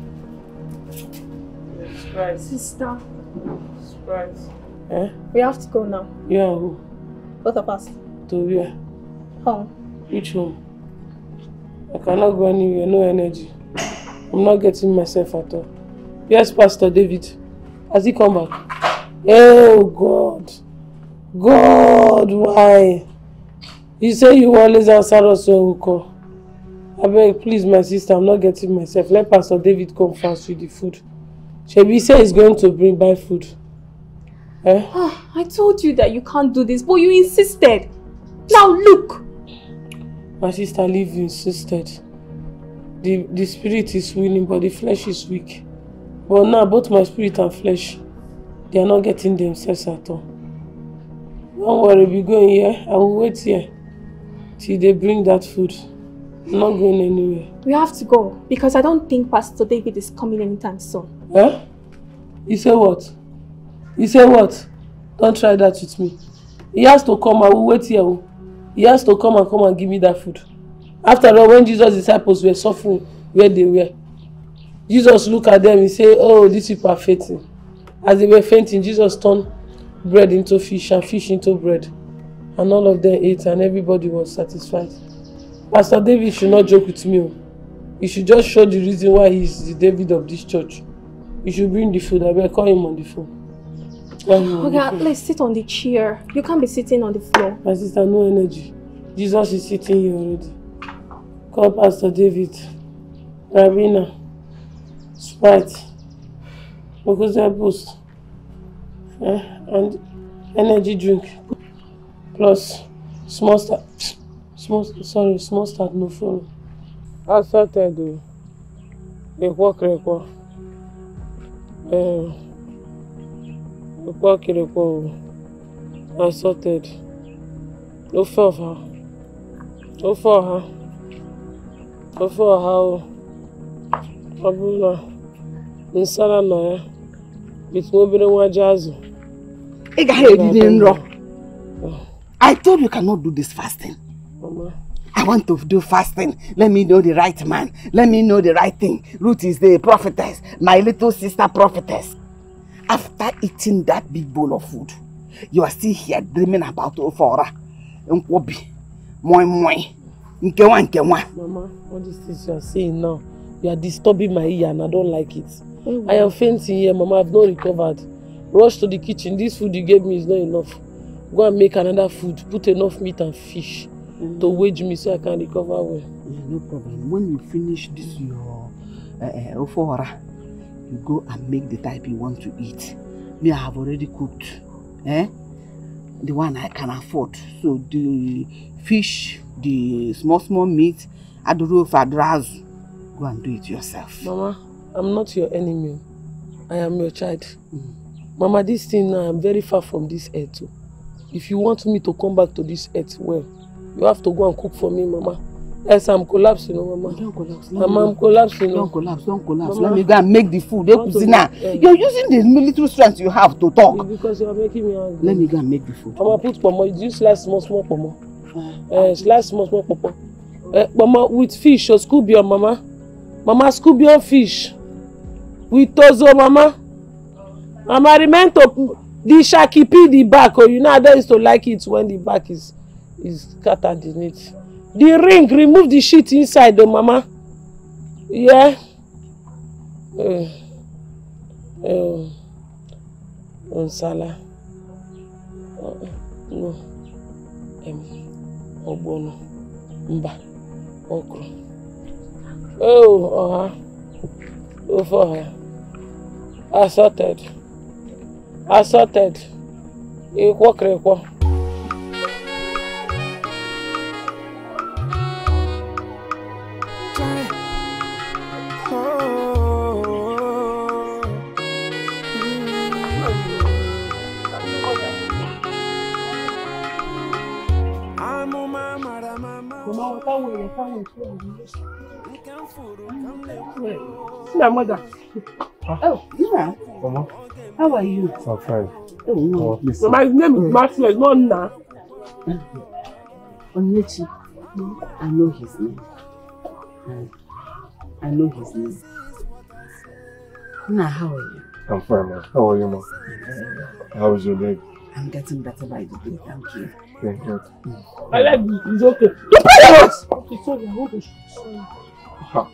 Sprite. Sister. Sprite. Eh? We have to go now. Yeah, who? Both of us. To where? Home. Which home? I cannot go anywhere, no energy. I'm not getting myself at all. Yes, Pastor David. Has he come back? Oh God. God, why? You say you always answer us when we call. I beg, please, my sister, I'm not getting myself. Let Pastor David come fast with the food. Shebi say he's going to bring by food. Eh? Oh, I told you that you can't do this, but you insisted. Now look. My sister, leave you insisted. The, the spirit is willing, but the flesh is weak. But now, both my spirit and flesh, they are not getting themselves at all. Don't worry, be going here. I will wait here till they bring that food. I'm not going anywhere. We have to go because I don't think Pastor David is coming anytime soon. Eh? You say what? You say what? Don't try that with me. He has to come. I will wait here. He has to come and come and give me that food. After all, when Jesus' disciples were suffering where they were, Jesus looked at them and said, oh, these people are fainting. As they were fainting, Jesus turned bread into fish and fish into bread. And all of them ate and everybody was satisfied. Pastor David should not joke with me. He should just show the reason why he is the David of this church. He should bring the food. I will call him on the phone. Okay, at least sit on the chair. You can't be sitting on the floor. My sister, no energy. Jesus is sitting here already. Call Pastor David. Rabina. Sprite. Mokuza boost. Eh? And energy drink. Plus small start. Small, sorry, small start no follow. I started to the work record. Eh. I sorted. No for her. No for her. No for her. Abula. Insala na. It's mobile one jazz. I told you cannot do this fasting. Mama. I want to do fasting. Let me know the right man. Let me know the right thing. Ruth is the prophetess. My little sister prophetess. After eating that big bowl of food, you are still here dreaming about Ofora. Nkwobi. Moi moi. Nkewa nkewa. Mama, all these things you are saying now, you are disturbing my ear and I don't like it. Mm-hmm. I am fainting here, Mama. I've not recovered. Rush to the kitchen. This food you gave me is not enough. Go and make another food. Put enough meat and fish mm-hmm. to wage me so I can recover well. Yeah, no problem. When you finish this your uh, uh, Ofora, you go and make the type you want to eat. Me, I have already cooked. Eh? The one I can afford. So the fish, the small small meat, adoro fadraz. Go and do it yourself. Mama, I'm not your enemy. I am your child. Mm. Mama, this thing now, I'm very far from this earth too. If you want me to come back to this earth, well, you have to go and cook for me, Mama. Yes, I'm collapsing, you know, Mama. Don't collapse. Mama, I'm collapsing. Don't collapse, don't collapse. Mama, let me go and make the food. Now. Yeah. You're using the military strength you have to talk. It's because you are making me angry. Let me go and make the food. Mama, put Mama. You do slice small, small, Mama. Uh, slice small, small, Papa. Uh, Mama, with fish or scubion, Mama. Mama, scubion fish. With tozo, Mama. Mama, remember to the shakipi the back, or you know, I used to like it when the back is is scattered in it. The ring, remove the shit inside, though, Mama. Yeah. Uh, uh, on Salah. Uh, no. Um, Obono. Mba. Okro. Oh, uh-huh. Oh, for her. Assorted. Assorted. Equal, equal. My mother. Oh, yeah. Mama. How are you? I'm fine. Oh, no. Mama, so my name is Marcel, not Na. Onyechi, I know his name. I know his name. Na, how are you? I'm fine, ma. How are you, ma? How is your leg? I'm getting better by the day, thank you. Thank God. Mm. I like this, it's okay. You pay your house! Okay, sorry, I hope it's sorry. Ha.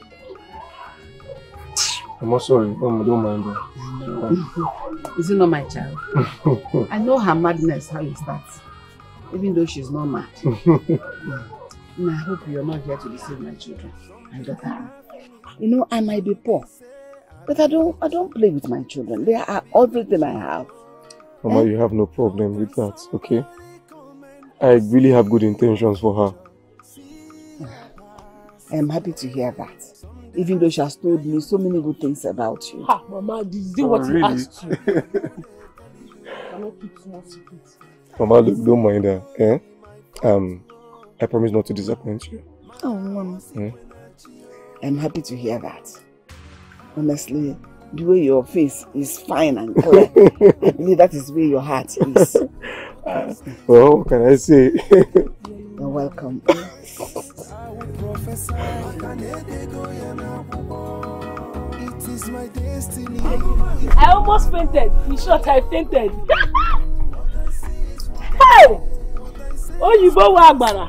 I'm not sorry, Mama, don't mind her. Is it not my child? I know her madness, how it starts. Even though she's not mad. And I hope you're not here to deceive my children. My daughter. You know, I might be poor, but I don't I don't play with my children. They are everything I have. Mama, eh? You have no problem with that, okay? I really have good intentions for her. I am happy to hear that. Even though she has told me so many good things about you. Ha, Mama, this is oh, what really? He asked you. I cannot keep small secrets. Mama, look, don't mind her. Eh? Um, I promise not to disappoint you. Oh, Mama. Hmm? I'm happy to hear that. Honestly, the way your face is fine and clear, I believe that is where your heart is. Well, what can I say? You're welcome. I almost fainted. In short, I fainted. Hey! Oh, you go Wagbara.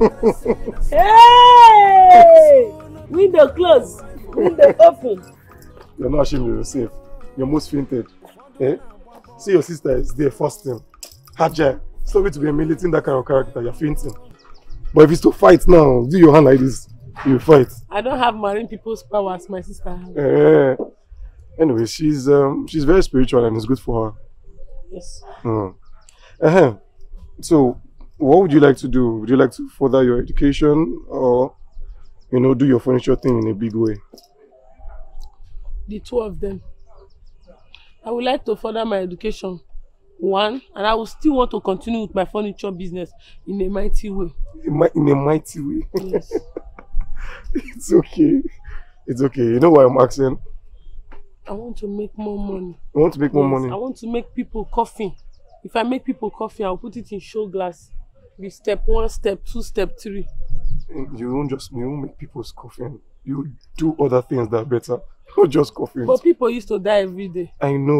Hey! Window closed. Window open. You're not ashamed of yourself. You almost fainted. Eh? See, your sister is there first thing. Haja, stop it to be emulating that kind of character. You're fainting. But if it's to fight now, do your hand like this. You fight. I don't have marine people's powers, my sister has. Eh. Anyway, she's um she's very spiritual and it's good for her. Yes. Mm. Uh-huh. So, what would you like to do? Would you like to further your education or, you know, do your furniture thing in a big way? The two of them. I would like to further my education, one, and I will still want to continue with my furniture business in a mighty way. In a mighty way? Yes. It's okay. It's okay. You know why I'm asking? I want to make more money. You want to make more yes, money? I want to make people coffee. If I make people coffee, I'll put it in show glass. Be step one, step two, step three. You won't just you won't make people's coffee. You do other things that are better. Not just coffee. But people used to die every day. I know.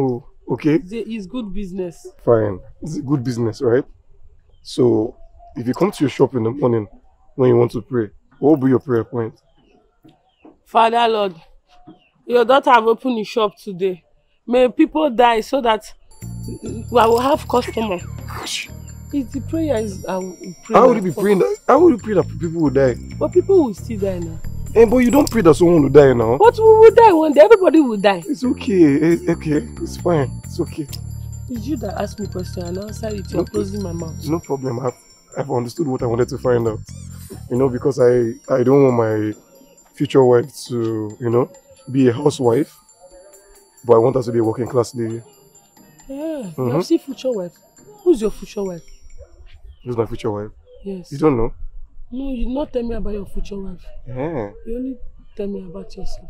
Okay? It's, a, it's good business. Fine. It's a good business, right? So, if you come to your shop in the morning when you want to pray, what will be your prayer point? Father Lord, your daughter have opened the shop today. May people die so that I will have customer. It's the prayer is I will pray. How would you be praying that? How would you pray that people will die? But people will still die now. Eh, but you don't pray that someone will die now. But we will die one day. Everybody will die. It's okay. It's okay. It's fine. It's okay. It's you that asked me a question and answer it. You're No, closing my mouth. No problem. I've, I've understood what I wanted to find out. You know, because I, I don't want my future wife to, you know, be a housewife. But I want her to be a working class lady. Yeah. Mm-hmm. You have seen future wife. Who's your future wife? Who's my future wife? Yes. You don't know? No, you not tell me about your future wife. Yeah. You only tell me about yourself.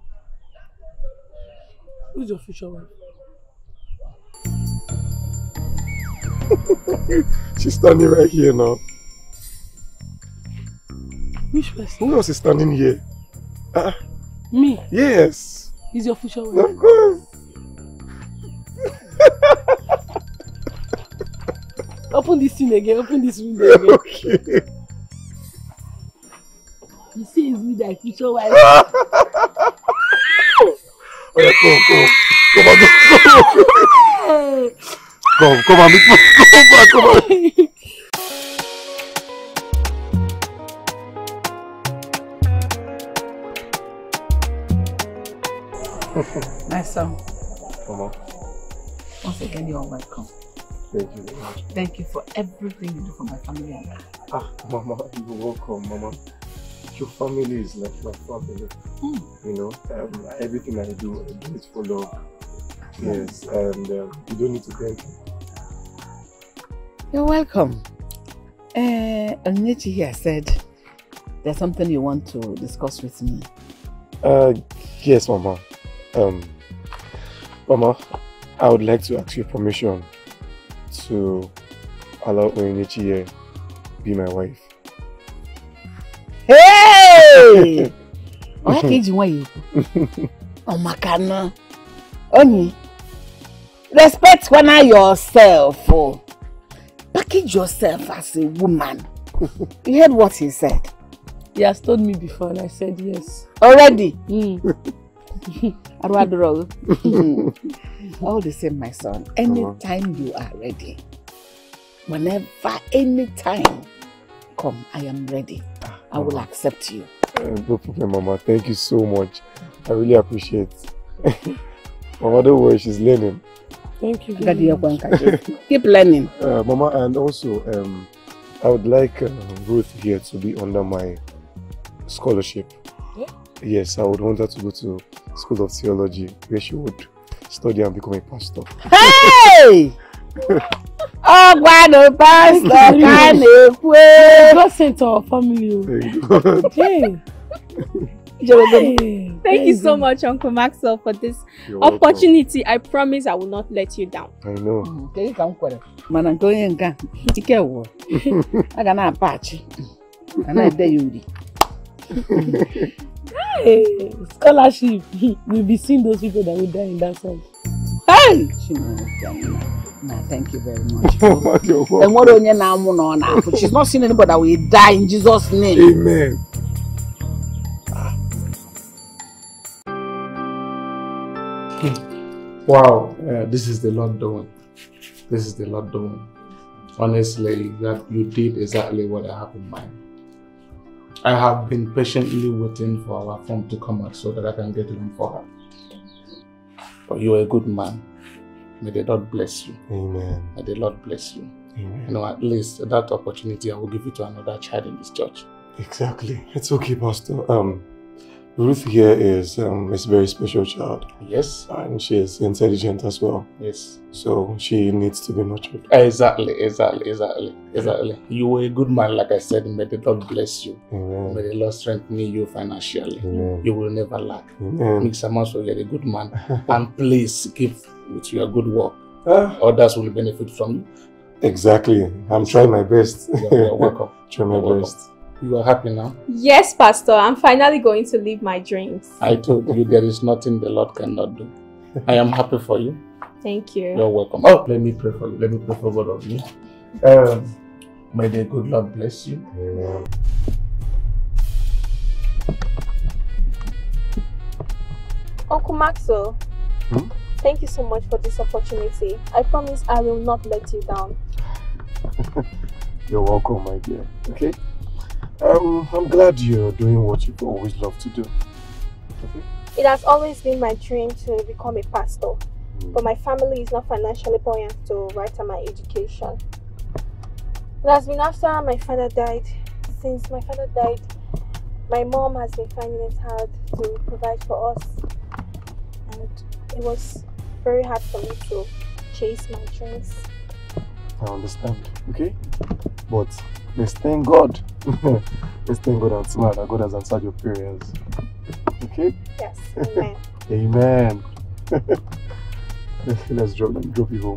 Who's your future wife? She's standing right here now. Which person? Who else is standing here? Ah. Me? Yes. He's your future wife? Of course. Open this thing again, open this window again. Okay. You see it's me that future wife. Oh yeah, come, come. Come on, come, come, come on, come back, come on. My son. Mama. Once again, you are welcome. Thank you very much. Thank you for everything you do for my family and I. Ah, Mama, you're welcome, Mama. Your family is like my family. Mm. You know, um, everything I do, I do it for love. Yes, and um, you don't need to thank me. You're welcome. Uh, Onyinyechi here said there's something you want to discuss with me. Uh, yes, Mama. Um, Mama, I would like to ask your permission to allow Onyinyechi here be my wife. Hey! Oh, can't you wait? Oh, Makana. Oni, respect one yourself. Oh. Package yourself as a woman. You heard what he said? He has told me before and I said yes. Already? Mm. All the same, my son. Anytime you are ready, whenever, anytime, come, I am ready. I will accept you. Uh, no problem, Mama. Thank you so much. I really appreciate it. Mama, don't worry, she's learning. Thank you. Keep learning. Uh, Mama, and also, um, I would like uh, Ruth here to be under my scholarship. Yeah? Yes, I would want her to go to School of Theology, where she would study and become a pastor. Hey! Oh, God, pastor, can you pray? God sent to our family. Hey. Hey. Thank you so much, Uncle Maxwell, for this You're opportunity. Welcome. I promise I will not let you down. I know. Man, I'm going to go. I got a patch. And I tell you. Hey, scholarship. We'll be seeing those people that will die in that side. Hey! Nah, thank you very much. And what on your now? She's not seen anybody that will die in Jesus' name. Amen. Wow, uh, this is the Lord doing. This is the Lord doing. Honestly, that you did exactly what I have in mind. I have been patiently waiting for our form to come out so that I can get one for her. But you are a good man. May the Lord bless you. Amen. May the Lord bless you. Amen. You know, at least that opportunity I will give you to another child in this church. Exactly. It's okay, Pastor. Um, Ruth here is um, is a very special child. Yes. And she is intelligent as well. Yes. So she needs to be nurtured. Exactly, exactly, exactly, exactly. You were a good man, like I said. May the Lord bless you. Amen. May the Lord strengthen you financially. Amen. You will never lack. Amen. Mix amongst you, you're a good man. And please keep with your good work. Ah. Others will benefit from you. Exactly. I'm trying my best. You're, you're welcome. Try my you're best. Welcome. You are happy now? Yes, Pastor. I'm finally going to live my dreams. I told you there is nothing the Lord cannot do. I am happy for you. Thank you. You're welcome. Oh, let me pray for you. Let me pray for both of you. Um, may the good Lord bless you. Amen. Uncle Maxwell, hmm? Thank you so much for this opportunity. I promise I will not let you down. You're welcome, my dear. Okay? Um, I'm glad you're doing what you've always loved to do. Okay? It has always been my dream to become a pastor, mm. but my family is not financially buoyant to write on my education. It has been after my father died. Since my father died, my mom has been finding it hard to provide for us, and it was very hard for me to chase my dreams. I understand, okay? But let's thank God. Let's thank God and smile that God has answered your prayers. Okay? Yes, amen. Amen. Let's drop them, drop you home.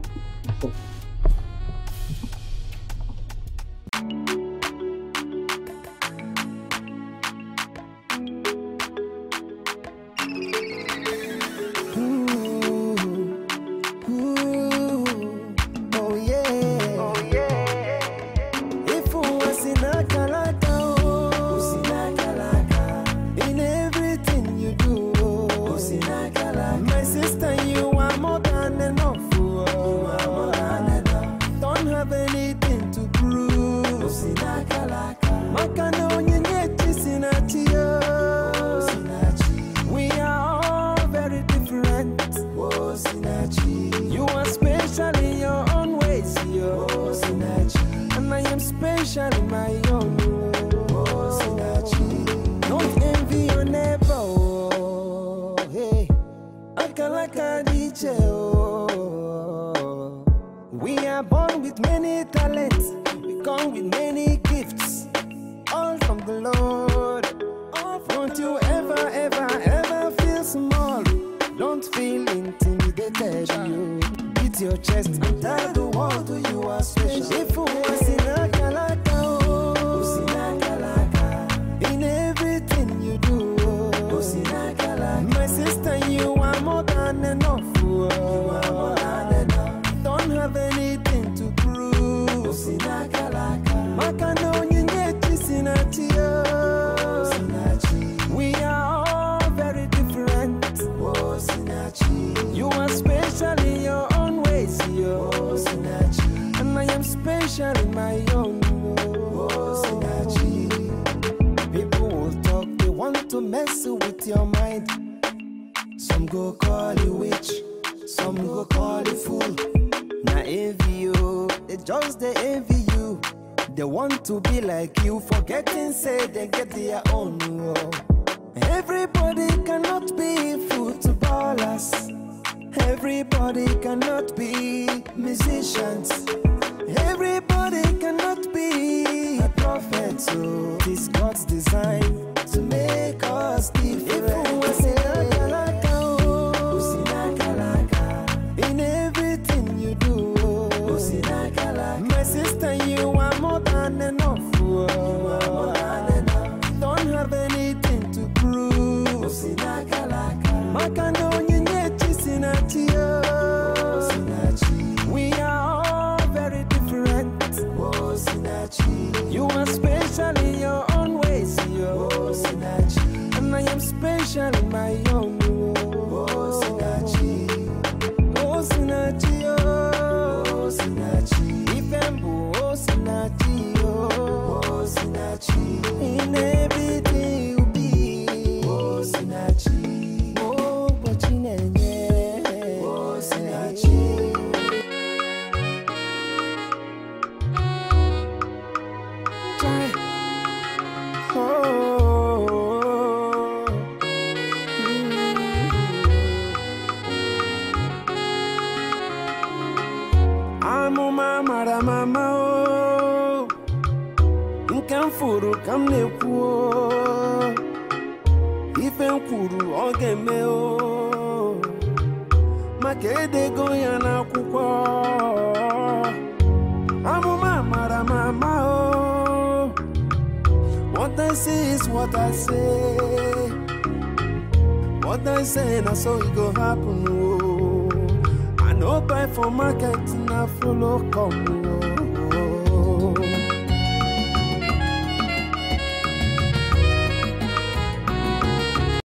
So it go happen, oh. I no buy for market, na follow come.